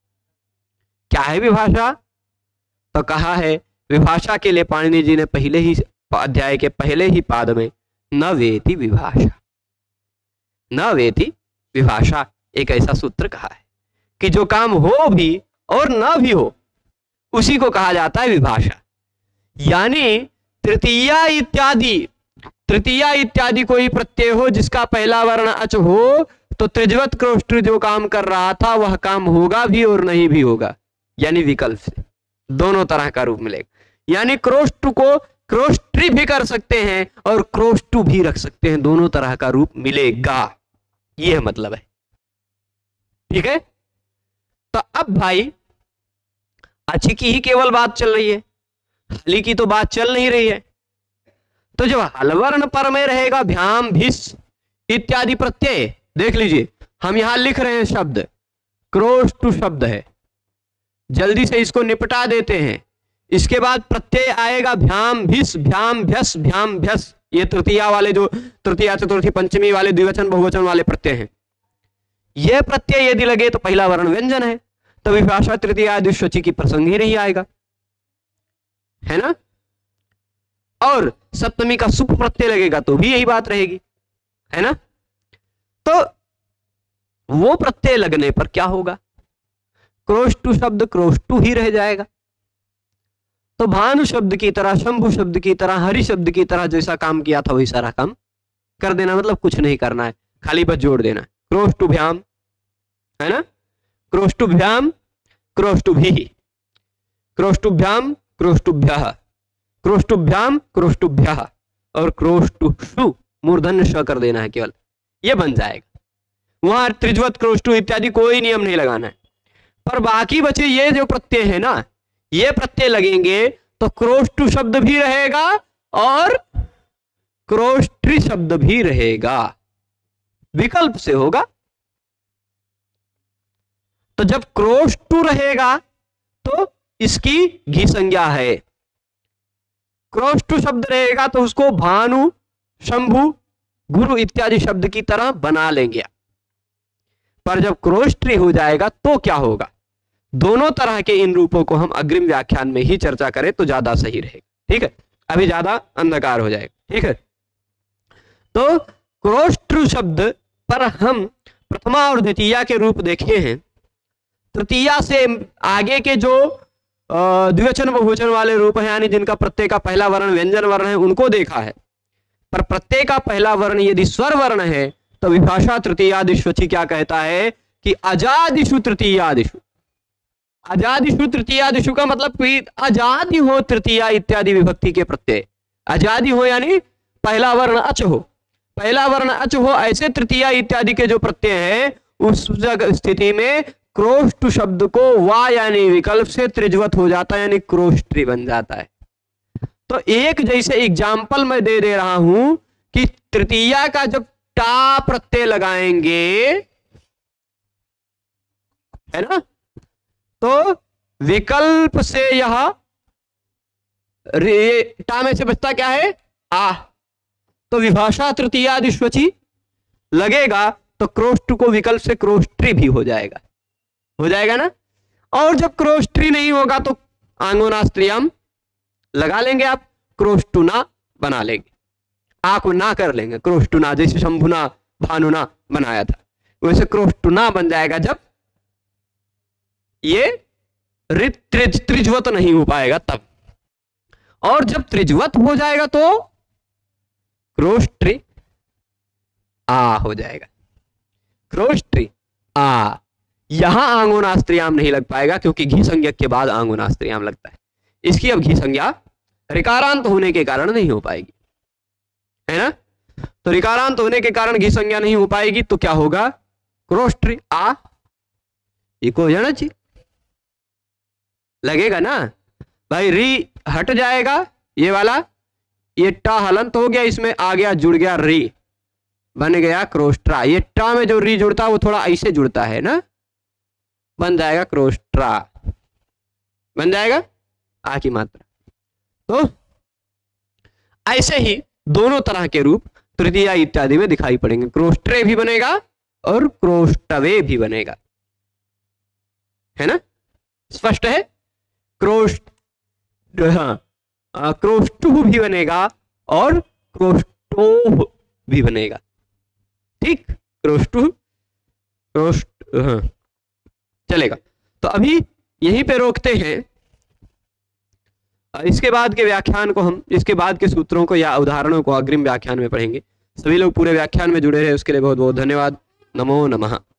क्या है विभाषा? तो कहा है विभाषा के लिए पाणिनि जी ने पहले ही अध्याय के पहले ही पाद में न वेति विभाषा, न वेति विभाषा एक ऐसा सूत्र कहा है कि जो काम हो भी और न भी हो उसी को कहा जाता है विभाषा। यानी तृतीया इत्यादि, तृतीया इत्यादि कोई प्रत्यय हो जिसका पहला वर्ण अच हो तो त्रिजवत क्रोष्ट जो काम कर रहा था वह काम होगा भी और नहीं भी होगा, यानी विकल्प से दोनों तरह का रूप मिलेगा। यानी क्रोष्ट को क्रोष्ट्री भी कर सकते हैं और क्रोष्टु भी रख सकते हैं, दोनों तरह का रूप मिलेगा, यह मतलब है, ठीक है। तो अब भाई अच्छी की ही केवल बात चल रही है, हली की तो बात चल नहीं रही है। तो जब हलवर्ण पर में रहेगा भ्याम भिस इत्यादि प्रत्यय, देख लीजिए हम यहां लिख रहे हैं शब्द क्रोष्टु शब्द है, जल्दी से इसको निपटा देते हैं। इसके बाद प्रत्यय आएगा भ्याम भिस, भ्याम भ्यस, भ्याम भ्यस, ये तृतीया वाले जो तृतीया चतुर्थी पंचमी वाले द्विवचन बहुवचन वाले प्रत्यय हैं। ये प्रत्यय यदि लगे तो पहला वर्ण व्यंजन है, तो विभाषा तृतीया द्विशची की प्रसंग ही नहीं आएगा, है ना। और सप्तमी का सुप प्रत्यय लगेगा तो भी यही बात रहेगी, है ना। तो वो प्रत्यय लगने पर क्या होगा, क्रोष्टु शब्द क्रोष्टु ही रह जाएगा। तो भानु शब्द की तरह, शंभु शब्द की तरह, हरि शब्द की तरह जैसा काम किया था वही सारा काम कर देना, मतलब कुछ नहीं करना है, खाली बस जोड़ देना क्रोष्टुभ्याम, है ना, क्रोष्टुभ्याम क्रोष्टुभिः, क्रोष्टुभ्याम क्रोष्टुभ्यः, क्रोष्टुभ्याम क्रोष्टुभ्यः और क्रोष्टुषु मूर्धन्य श कर देना है केवल, ये बन जाएगा। वहां त्रिजवत क्रोष्टु इत्यादि कोई नियम नहीं लगाना है। पर बाकी बचे ये जो प्रत्यय है ना, ये प्रत्यय लगेंगे तो क्रोष्टु शब्द भी रहेगा और क्रोष्ट्री शब्द भी रहेगा, विकल्प से होगा। तो जब क्रोष्टु रहेगा तो इसकी घी संज्ञा है, क्रोष्टु शब्द रहेगा तो उसको भानु, शंभु, गुरु इत्यादि शब्द की तरह बना लेंगे। पर जब क्रोष्ट्री हो जाएगा तो क्या होगा, दोनों तरह के इन रूपों को हम अग्रिम व्याख्यान में ही चर्चा करें तो ज्यादा सही रहेगा, ठीक है, अभी ज्यादा अंधकार हो जाएगा, ठीक है। तो क्रोष्ट्रु शब्द पर हम प्रथमा और द्वितीया के रूप देखे हैं, तृतीया से आगे के जो द्विवचन बहुवचन वाले रूप हैं, यानी जिनका प्रत्यय का पहला वर्ण व्यंजन वर्ण है, उनको देखा है। पर प्रत्यय का पहला वर्ण यदि स्वर वर्ण है तो विभाषा तृतीयादिष्वचि क्या कहता है कि अजादिषु तृतीयादिषु, अजादिषु तृतीयादिषु का मतलब कोई अजादि हो तृतीया इत्यादि विभक्ति के प्रत्यय, अजादि हो यानी पहला वर्ण अच हो, पहला वर्ण अच हो, ऐसे तृतीया इत्यादि के जो प्रत्यय है उस स्थिति में क्रोष्ट शब्द को वा यानी विकल्प से त्रिजवत हो जाता है, यानी क्रोष्ट्री बन जाता है। तो एक जैसे एग्जाम्पल मैं दे दे रहा हूं कि तृतीया का जब टा प्रत्यय लगाएंगे, है ना, तो विकल्प से यह टा में से बचता क्या है आ, तो विभाषा तृतीयादिष्वचि लगेगा तो क्रोष्ट को विकल्प से क्रोष्ट्री भी हो जाएगा, हो जाएगा ना। और जब क्रोष्ट्री नहीं होगा तो आंगोनास्त्रियम लगा लेंगे आप, क्रोष्टुना बना लेंगे, आ को ना कर लेंगे, क्रोष्टुना, जैसे शंभुना भानुना बनाया था वैसे क्रोष्टुना बन जाएगा जब ये त्रिज त्रिजवत नहीं हो पाएगा तब। और जब त्रिजवत हो जाएगा तो क्रोष्ट्री, आ हो जाएगा। क्रोष्ट्री आ, यहां आंगोनास्त्रियाम नहीं लग पाएगा क्योंकि घी संज्ञक के बाद आंगोनास्त्रियाम लगता है। इसकी अब घी संज्ञा ऋकारांत होने के कारण नहीं हो पाएगी, है ना। तो ऋकारांत होने के कारण घी संज्ञा नहीं हो पाएगी तो क्या होगा, क्रोष्ट्री आ, इको हो जाना चाहिए, लगेगा ना भाई। री हट जाएगा ये वाला, ये टा हलंत हो गया, इसमें आ गया जुड़ गया री, बन गया क्रोष्ट्रा। ये टा में जो री जुड़ता है वो थोड़ा ऐसे जुड़ता है ना, बन जाएगा क्रोष्ट्रा, बन जाएगा आ की मात्रा। तो ऐसे ही दोनों तरह के रूप तृतीया इत्यादि में दिखाई पड़ेंगे। क्रोष्ट्रे भी बनेगा और क्रोष्टवे भी बनेगा, है ना, स्पष्ट है। क्रोष्ट, हाँ, क्रोष्टु भी बनेगा और क्रोष्टोह भी बनेगा, ठीक। क्रोष्टु, क्रोष्ट, हाँ, चलेगा। तो अभी यहीं पे रोकते हैं। इसके बाद के व्याख्यान को हम, इसके बाद के सूत्रों को या उदाहरणों को अग्रिम व्याख्यान में पढ़ेंगे। सभी लोग पूरे व्याख्यान में जुड़े रहे उसके लिए बहुत बहुत धन्यवाद। नमो नमः।